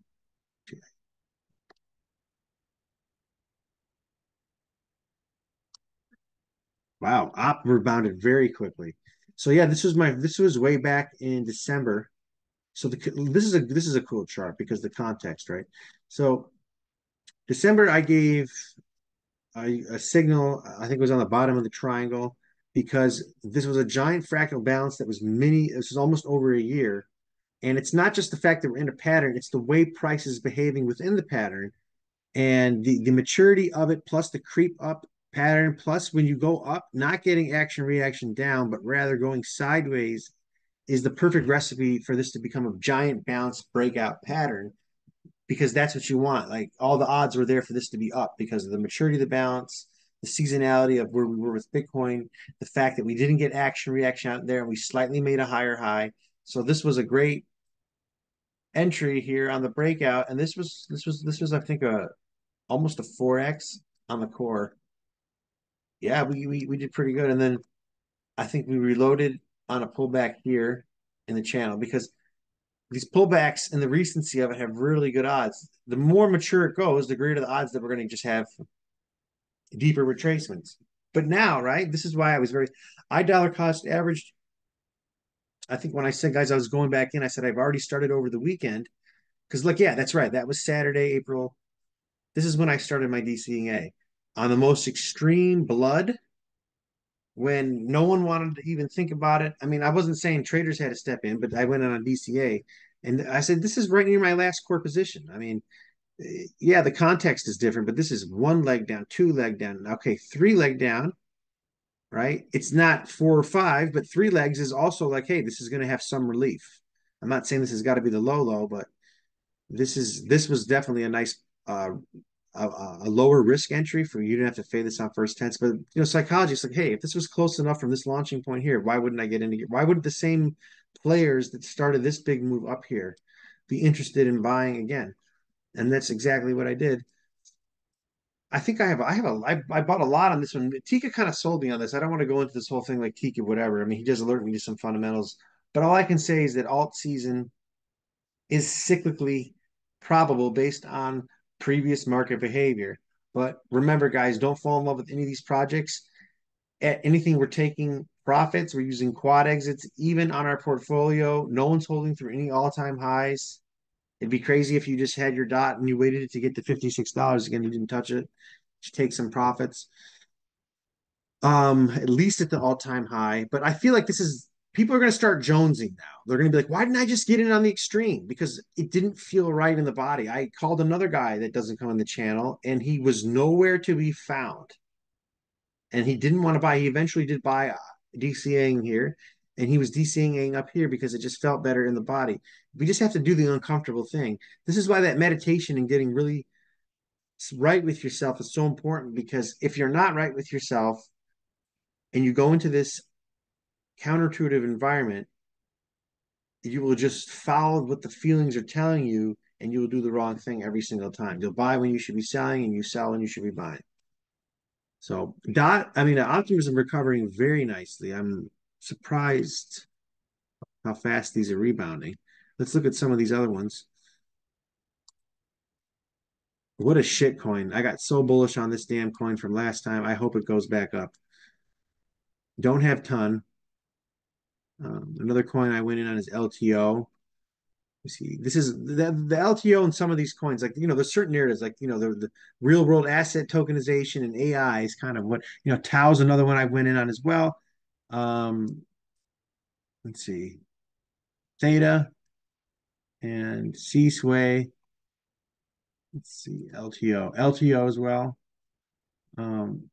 Wow, Op rebounded very quickly. So yeah, this was my this was way back in December. So the this is a this is a cool chart because the context, right? So December, I gave a, a signal. I think it was on the bottom of the triangle because this was a giant fractal balance that was mini. This was almost over a year, and it's not just the fact that we're in a pattern; it's the way price is behaving within the pattern and the the maturity of it, plus the creep up pattern, plus when you go up, not getting action reaction down, but rather going sideways is the perfect recipe for this to become a giant bounce breakout pattern because that's what you want. Like all the odds were there for this to be up because of the maturity of the balance, the seasonality of where we were with Bitcoin, the fact that we didn't get action reaction out there and we slightly made a higher high. So this was a great entry here on the breakout. And this was this was this was I think a almost a four X on the core. Yeah, we, we we did pretty good. And then I think we reloaded on a pullback here in the channel because these pullbacks and the recency of it have really good odds. The more mature it goes, the greater the odds that we're going to just have deeper retracements. But now, right, this is why I was very, I dollar cost averaged. I think when I said, guys, I was going back in, I said, I've already started over the weekend. Because, look, yeah, that's right. That was Saturday, April. This is when I started my DCA on the most extreme blood when no one wanted to even think about it. I mean, I wasn't saying traders had to step in, but I went on a D C A and I said, this is right near my last core position. I mean, yeah, the context is different, but this is one leg down, two leg down. Okay, three leg down, right? It's not four or five, but three legs is also like, hey, this is going to have some relief. I'm not saying this has got to be the low low, but this is this was definitely a nice uh a, a lower risk entry for you to have to fade this on first tense. But you know, psychology is like, hey, if this was close enough from this launching point here, why wouldn't I get into here? Why wouldn't the same players that started this big move up here be interested in buying again? And that's exactly what I did. I think I have I have a I, I bought a lot on this one. Tika kind of sold me on this. I don't want to go into this whole thing like Tika, whatever. I mean, he does alert me to some fundamentals, but all I can say is that alt season is cyclically probable based on previous market behavior. But remember, guys, don't fall in love with any of these projects. At anything we're taking profits, we're using quad exits, even on our portfolio. No one's holding through any all-time highs. It'd be crazy if you just had your dot and you waited to get to fifty-six dollars again. You didn't touch it. Just take some profits. Um, at least at the all-time high. But I feel like this is people are going to start jonesing now. They're going to be like, why didn't I just get in on the extreme? Because it didn't feel right in the body. I called another guy that doesn't come on the channel, and he was nowhere to be found. And he didn't want to buy. He eventually did buy uh, DCAing here, and he was DCAing up here because it just felt better in the body. We just have to do the uncomfortable thing. This is why that meditation and getting really right with yourself is so important, because if you're not right with yourself and you go into this counterintuitive environment, you will just follow what the feelings are telling you, and you will do the wrong thing every single time. You'll buy when you should be selling, and you sell when you should be buying. So dot, I mean, optimism recovering very nicely. I'm surprised how fast these are rebounding. Let's look at some of these other ones. What a shit coin. I got so bullish on this damn coin from last time. I hope it goes back up. Don't have ton. Um, another coin I went in on is L T O. You see, this is the, the L T O and some of these coins, like, you know, there's certain narratives, like, you know, the, the real world asset tokenization and A I is kind of what, you know, Tao's another one I went in on as well. Um, let's see, Theta and C-Sway. Let's see, L T O, L T O as well. Um,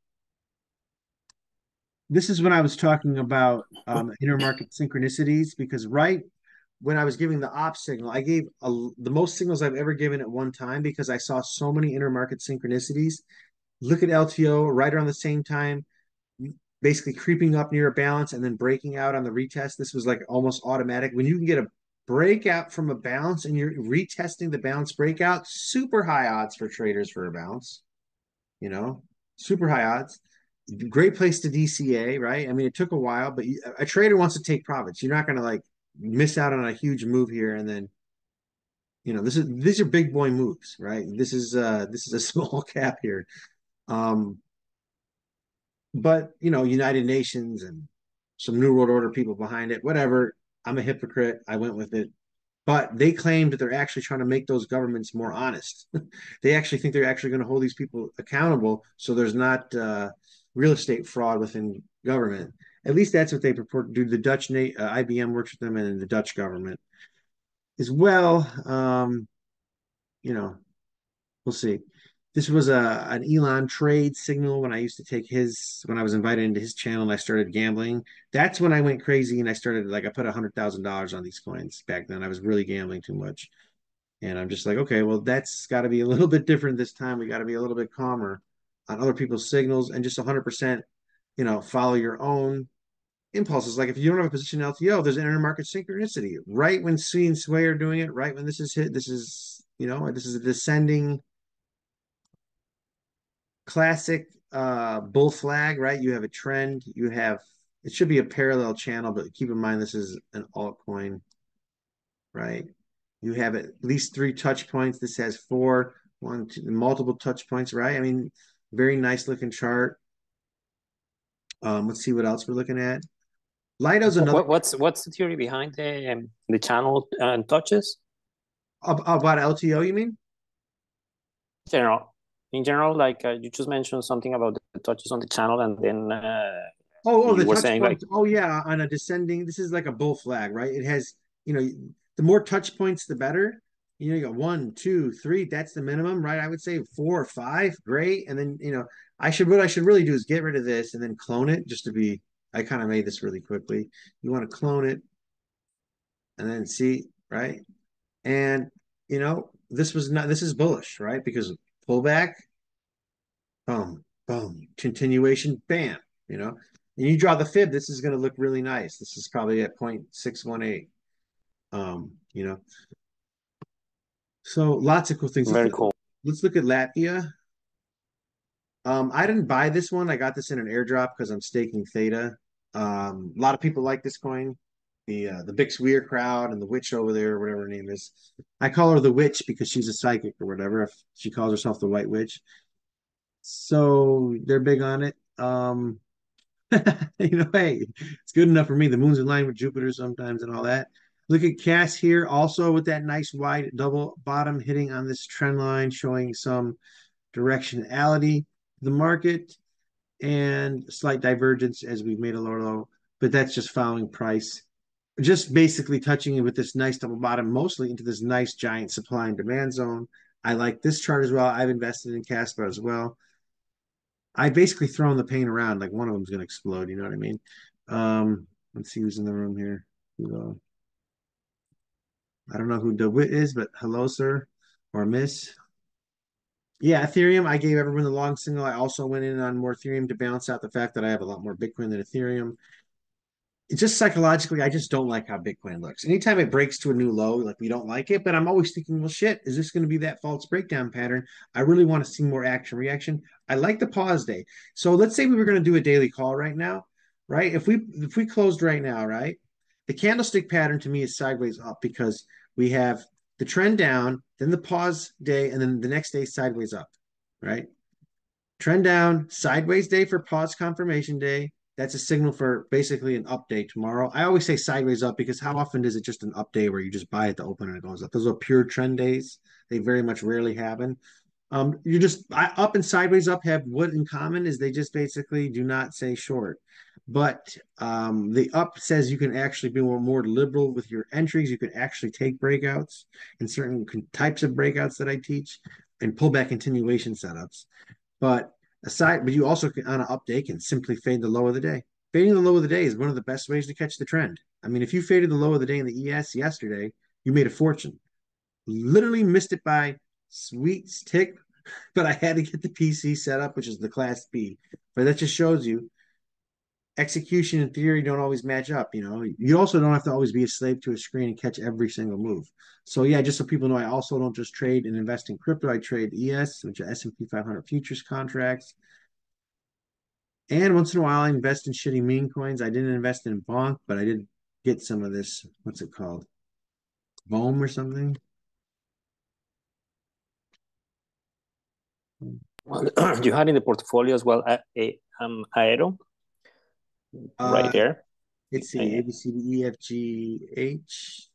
this is when I was talking about um, intermarket synchronicities, because right when I was giving the op signal, I gave a, the most signals I've ever given at one time because I saw so many intermarket synchronicities. Look at L T O right around the same time, basically creeping up near a balance and then breaking out on the retest. This was like almost automatic. When you can get a breakout from a bounce and you're retesting the bounce breakout, super high odds for traders for a bounce, you know, super high odds. Great place to D C A, right? I mean, it took a while, but you, a trader wants to take profits. You're not going to like miss out on a huge move here and then, you know, this is these are big boy moves, right? This is uh this is a small cap here. Um, but you know, United Nations and some New World Order people behind it, whatever. I'm a hypocrite. I went with it. But they claim that they're actually trying to make those governments more honest. They actually think they're actually going to hold these people accountable so there's not uh, real estate fraud within government. At least that's what they purport to do. The Dutch, uh, I B M works with them, and the Dutch government as well. Um, you know, we'll see. This was a an Elon trade signal when I used to take his when I was invited into his channel and I started gambling. That's when I went crazy and I started like I put a hundred thousand dollars on these coins back then. I was really gambling too much, and I'm just like, okay, well that's got to be a little bit different this time. We got to be a little bit calmer on other people's signals and just one hundred percent, you know, follow your own impulses. Like if you don't have a position in L T O, there's an intermarket synchronicity. Right when C and Sway are doing it, right when this is hit, this is you know this is a descending classic uh bull flag, right? You have a trend, you have it should be a parallel channel, but keep in mind this is an altcoin, right? You have at least three touch points. This has four, one, two, multiple touch points, right? I mean, very nice looking chart. Um, let's see what else we're looking at. Lido's another. What, what's what's the theory behind the um, the channel uh, touches? About L T O, you mean? General, in general, like uh, you just mentioned something about the touches on the channel, and then uh, oh, oh, you the were touch saying points. like, Oh yeah, on a descending. This is like a bull flag, right? It has, you know, the more touch points, the better. You know, you got one, two, three. That's the minimum, right? I would say four or five, great. And then, you know, I should what I should really do is get rid of this and then clone it just to be. I kind of made this really quickly. You want to clone it and then see, right? And you know, this was not this is bullish, right? Because pullback, boom, boom, continuation, bam, you know. And you draw the fib, this is going to look really nice. This is probably at point six one eight. Um, you know, so lots of cool things. Let's Very look, cool. let's look at Latvia. Um, I didn't buy this one. I got this in an airdrop because I'm staking Theta. Um, a lot of people like this coin. The uh, the Bix Weir crowd and the witch over there, or whatever her name is. I call her the witch because she's a psychic or whatever. If she calls herself the White Witch, so they're big on it. Um, you know, hey, it's good enough for me. The moon's in line with Jupiter sometimes and all that. Look at Cass here, also with that nice wide double bottom hitting on this trend line, showing some directionality the market and slight divergence as we've made a lower low, but that's just following price. Just basically touching it with this nice double bottom, mostly into this nice giant supply and demand zone. I like this chart as well. I've invested in Casper as well. I basically thrown the paint around like one of them's going to explode. You know what I mean? Um, let's see who's in the room here. Who, uh, I don't know who DeWitt is, but hello, sir, or miss. Yeah, Ethereum. I gave everyone the long signal. I also went in on more Ethereum to balance out the fact that I have a lot more Bitcoin than Ethereum. It's just psychologically, I just don't like how Bitcoin looks. Anytime it breaks to a new low, like we don't like it, but I'm always thinking, well, shit, is this going to be that false breakdown pattern? I really want to see more action reaction. I like the pause day. So let's say we were going to do a daily call right now, right? If we if we closed right now, right? The candlestick pattern to me is sideways up because we have the trend down, then the pause day, and then the next day sideways up, right? Trend down, sideways day for pause confirmation day. That's a signal for basically an update tomorrow. I always say sideways up because how often is it just an up day where you just buy at the open and it goes up? Those are pure trend days. They very much rarely happen. Um, you just I, up and sideways up have what in common is they just basically do not say short. But um, the up says you can actually be more, more liberal with your entries. You can actually take breakouts in certain types of breakouts that I teach and pullback continuation setups. But aside, but you also can, on an up day, can simply fade the low of the day. Fading the low of the day is one of the best ways to catch the trend. I mean, if you faded the low of the day in the E S yesterday, you made a fortune. Literally missed it by sweet tick, but I had to get the P C set up, which is the Class B. But that just shows you execution and theory don't always match up. You know, you also don't have to always be a slave to a screen and catch every single move. So yeah, just so people know, I also don't just trade and invest in crypto. I trade E S, which are S and P five hundred futures contracts. And once in a while, I invest in shitty meme coins. I didn't invest in Bonk, but I did get some of this. What's it called? V O M or something? Well, you had in the portfolio as well a, a um Aero right Uh, there. let's see, A, B, C, D, E, F, G, H.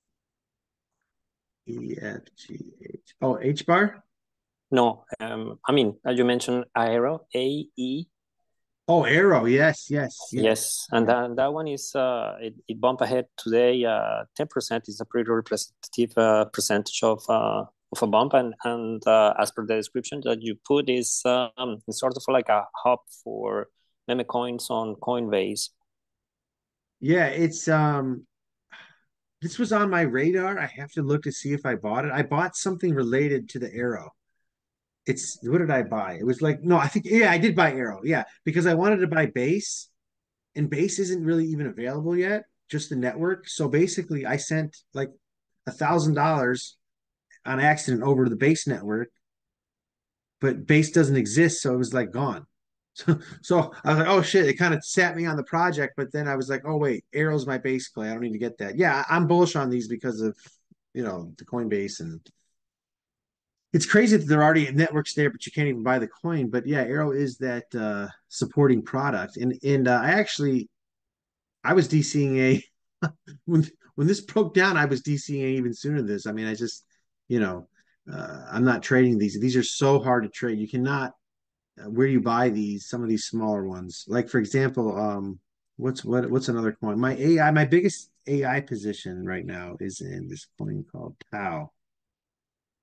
E, F, G, H. Oh, H bar? No, um, I mean, as you mentioned, Aero, A E. Oh, Arrow. Yes, yes, yes. Yes, and Yeah. that, that one is uh, it, it bumped ahead today. Uh, ten percent is a pretty representative uh, percentage of uh, of a bump, and and uh, as per the description that you put, is um, it's sort of like a hub for meme coins on Coinbase. Yeah, it's um this was on my radar. I have to look to see if I bought it. I bought something related to the Arrow. It's what did I buy? It was like no, I think yeah, I did buy Arrow. Yeah, because I wanted to buy Base, and Base isn't really even available yet, just the network. So basically, I sent like a thousand dollars on accident over to the Base network, but Base doesn't exist, so it was like gone. So, so I was like, oh shit, it kind of sat me on the project, but then I was like, oh wait, Arrow's my base play. I don't need to get that. Yeah, I'm bullish on these because of you know the Coinbase, and it's crazy that there are already networks there, but you can't even buy the coin. But yeah, Arrow is that uh supporting product. And and uh, I actually I was DCing a when when this broke down, I was DCing a even sooner than this. I mean, I just, you know, uh, I'm not trading these. These are so hard to trade. You cannot uh, where you buy these, some of these smaller ones. Like for example, um, what's what what's another coin? My A I, my biggest A I position right now is in this coin called Tau.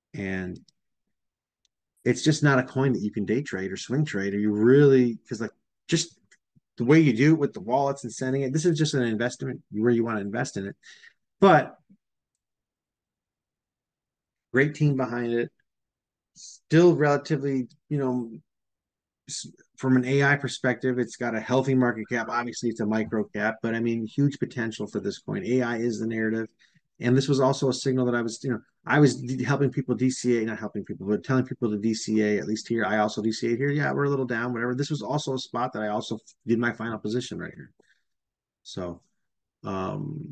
And it's just not a coin that you can day trade or swing trade, or you really, because like just the way you do it with the wallets and sending it, this is just an investment where you want to invest in it. But great team behind it, still relatively, you know, from an A I perspective, it's got a healthy market cap. Obviously, it's a micro cap, but I mean, huge potential for this coin. A I is the narrative. And this was also a signal that I was, you know, I was helping people D C A, not helping people, but telling people to D C A, at least here. I also D C A here. Yeah, we're a little down, whatever. This was also a spot that I also did my final position right here. So, um,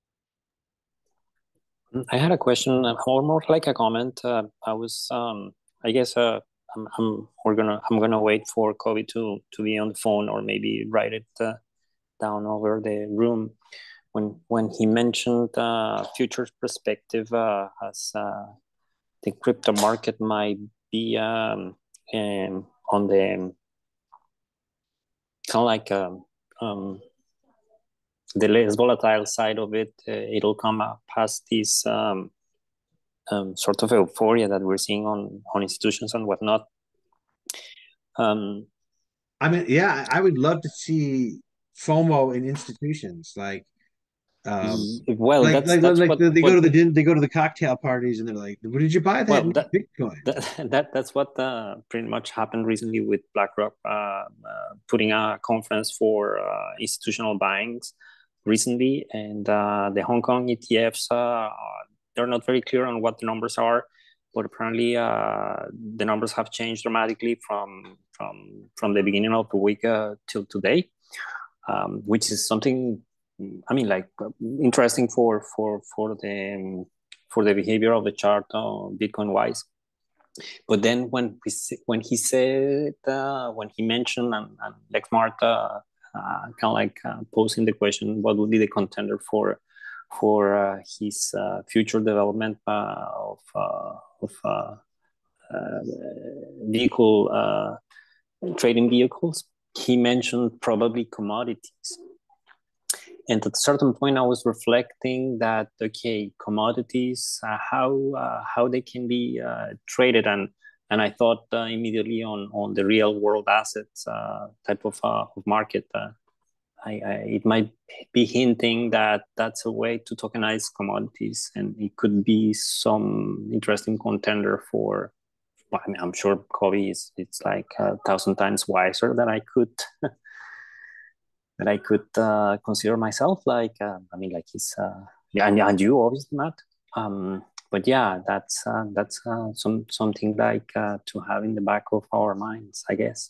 I had a question, uh, or more like a comment. Uh, I was, um, I guess, uh, I'm, I'm, we're gonna, I'm gonna wait for Kobe to to be on the phone, or maybe write it uh, down over the room. When when he mentioned uh, future perspective, uh, as uh, the crypto market might be um, um, on the kind of like um, um, the less volatile side of it, uh, it'll come up past this um, um, sort of euphoria that we're seeing on on institutions and whatnot. Um, I mean, yeah, I would love to see FOMO in institutions. Like, um, well, like that's like that's like what they go what to the din- they go to the cocktail parties and they're like, "What did you buy that well new that Bitcoin?" that, that that's what uh, pretty much happened recently with BlackRock uh, uh, putting a conference for uh, institutional buyings recently, and uh, the Hong Kong E T Fs uh, they're not very clear on what the numbers are, but apparently uh, the numbers have changed dramatically from from from the beginning of the week uh, till today, um, which is something, I mean, like uh, interesting for for for the um, for the behavior of the chart on Bitcoin wise. But then when we when he said uh, when he mentioned and, and Lex Marta uh, kind of like uh, posing the question, what would be the contender for for uh, his uh, future development uh, of uh, of uh, uh, vehicle uh, trading vehicles? He mentioned probably commodities. And at a certain point, I was reflecting that okay, commodities, uh, how uh, how they can be uh, traded, and and I thought uh, immediately on on the real world assets uh, type of uh, of market. Uh, I, I, it might be hinting that that's a way to tokenize commodities, and it could be some interesting contender for. Well, I mean, I'm sure Kobe is it's like a thousand times wiser than I could that I could uh, consider myself. Like, uh, I mean, like he's, uh, yeah, and, and you obviously not. Um, but yeah, that's uh, that's uh, some something like uh, to have in the back of our minds, I guess.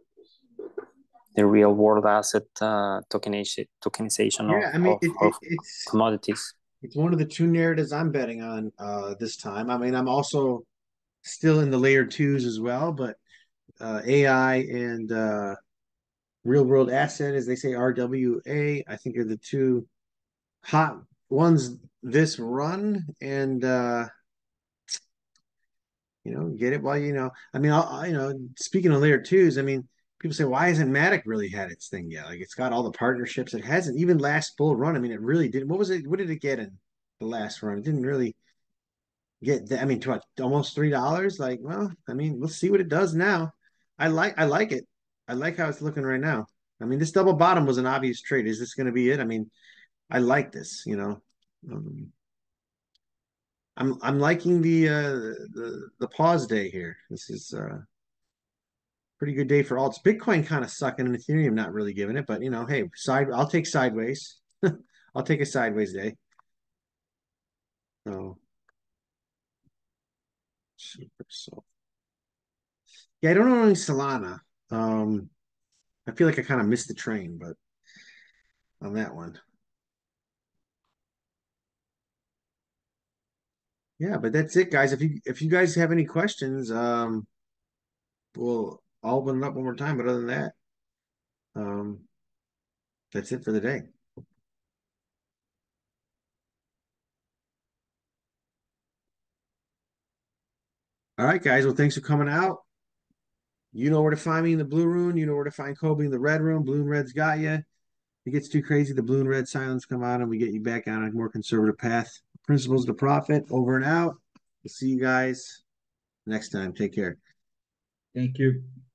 The real world asset uh, tokenization tokenization of, Yeah, I mean, of, it, it, of it's commodities. it's one of the two narratives I'm betting on uh, this time. I mean, I'm also still in the layer twos as well, but uh, A I and uh, real world asset, as they say, R W A, I think are the two hot ones this run. And uh, you know, get it while you know. I mean, I, you know, speaking of layer twos, I mean, people say, why hasn't Matic really had its thing yet? Like, it's got all the partnerships. It hasn't even last bull run. I mean, it really didn't. What was it? What did it get in the last run? It didn't really get that. I mean, to what, almost three dollars. Like, well, I mean, we'll see what it does now. I like, I like it. I like how it's looking right now. I mean, this double bottom was an obvious trade. Is this going to be it? I mean, I like this. You know, um, I'm I'm liking the uh the the pause day here. This is uh pretty good day for alts. Bitcoin kind of sucking and Ethereum not really giving it, but you know, hey, side I'll take sideways. I'll take a sideways day. So super so yeah, I don't know any Solana. Um I feel like I kind of missed the train, but on that one. Yeah, but that's it, guys. If you if you guys have any questions, um we'll I'll open it up one more time. But other than that, um that's it for the day. All right, guys. Well, thanks for coming out. You know where to find me in the blue room. You know where to find Kobe in the red room. Blue and red's got you. If it gets too crazy, the blue and red silence come out and we get you back on a more conservative path. Principles to profit, over and out. We'll see you guys next time. Take care. Thank you.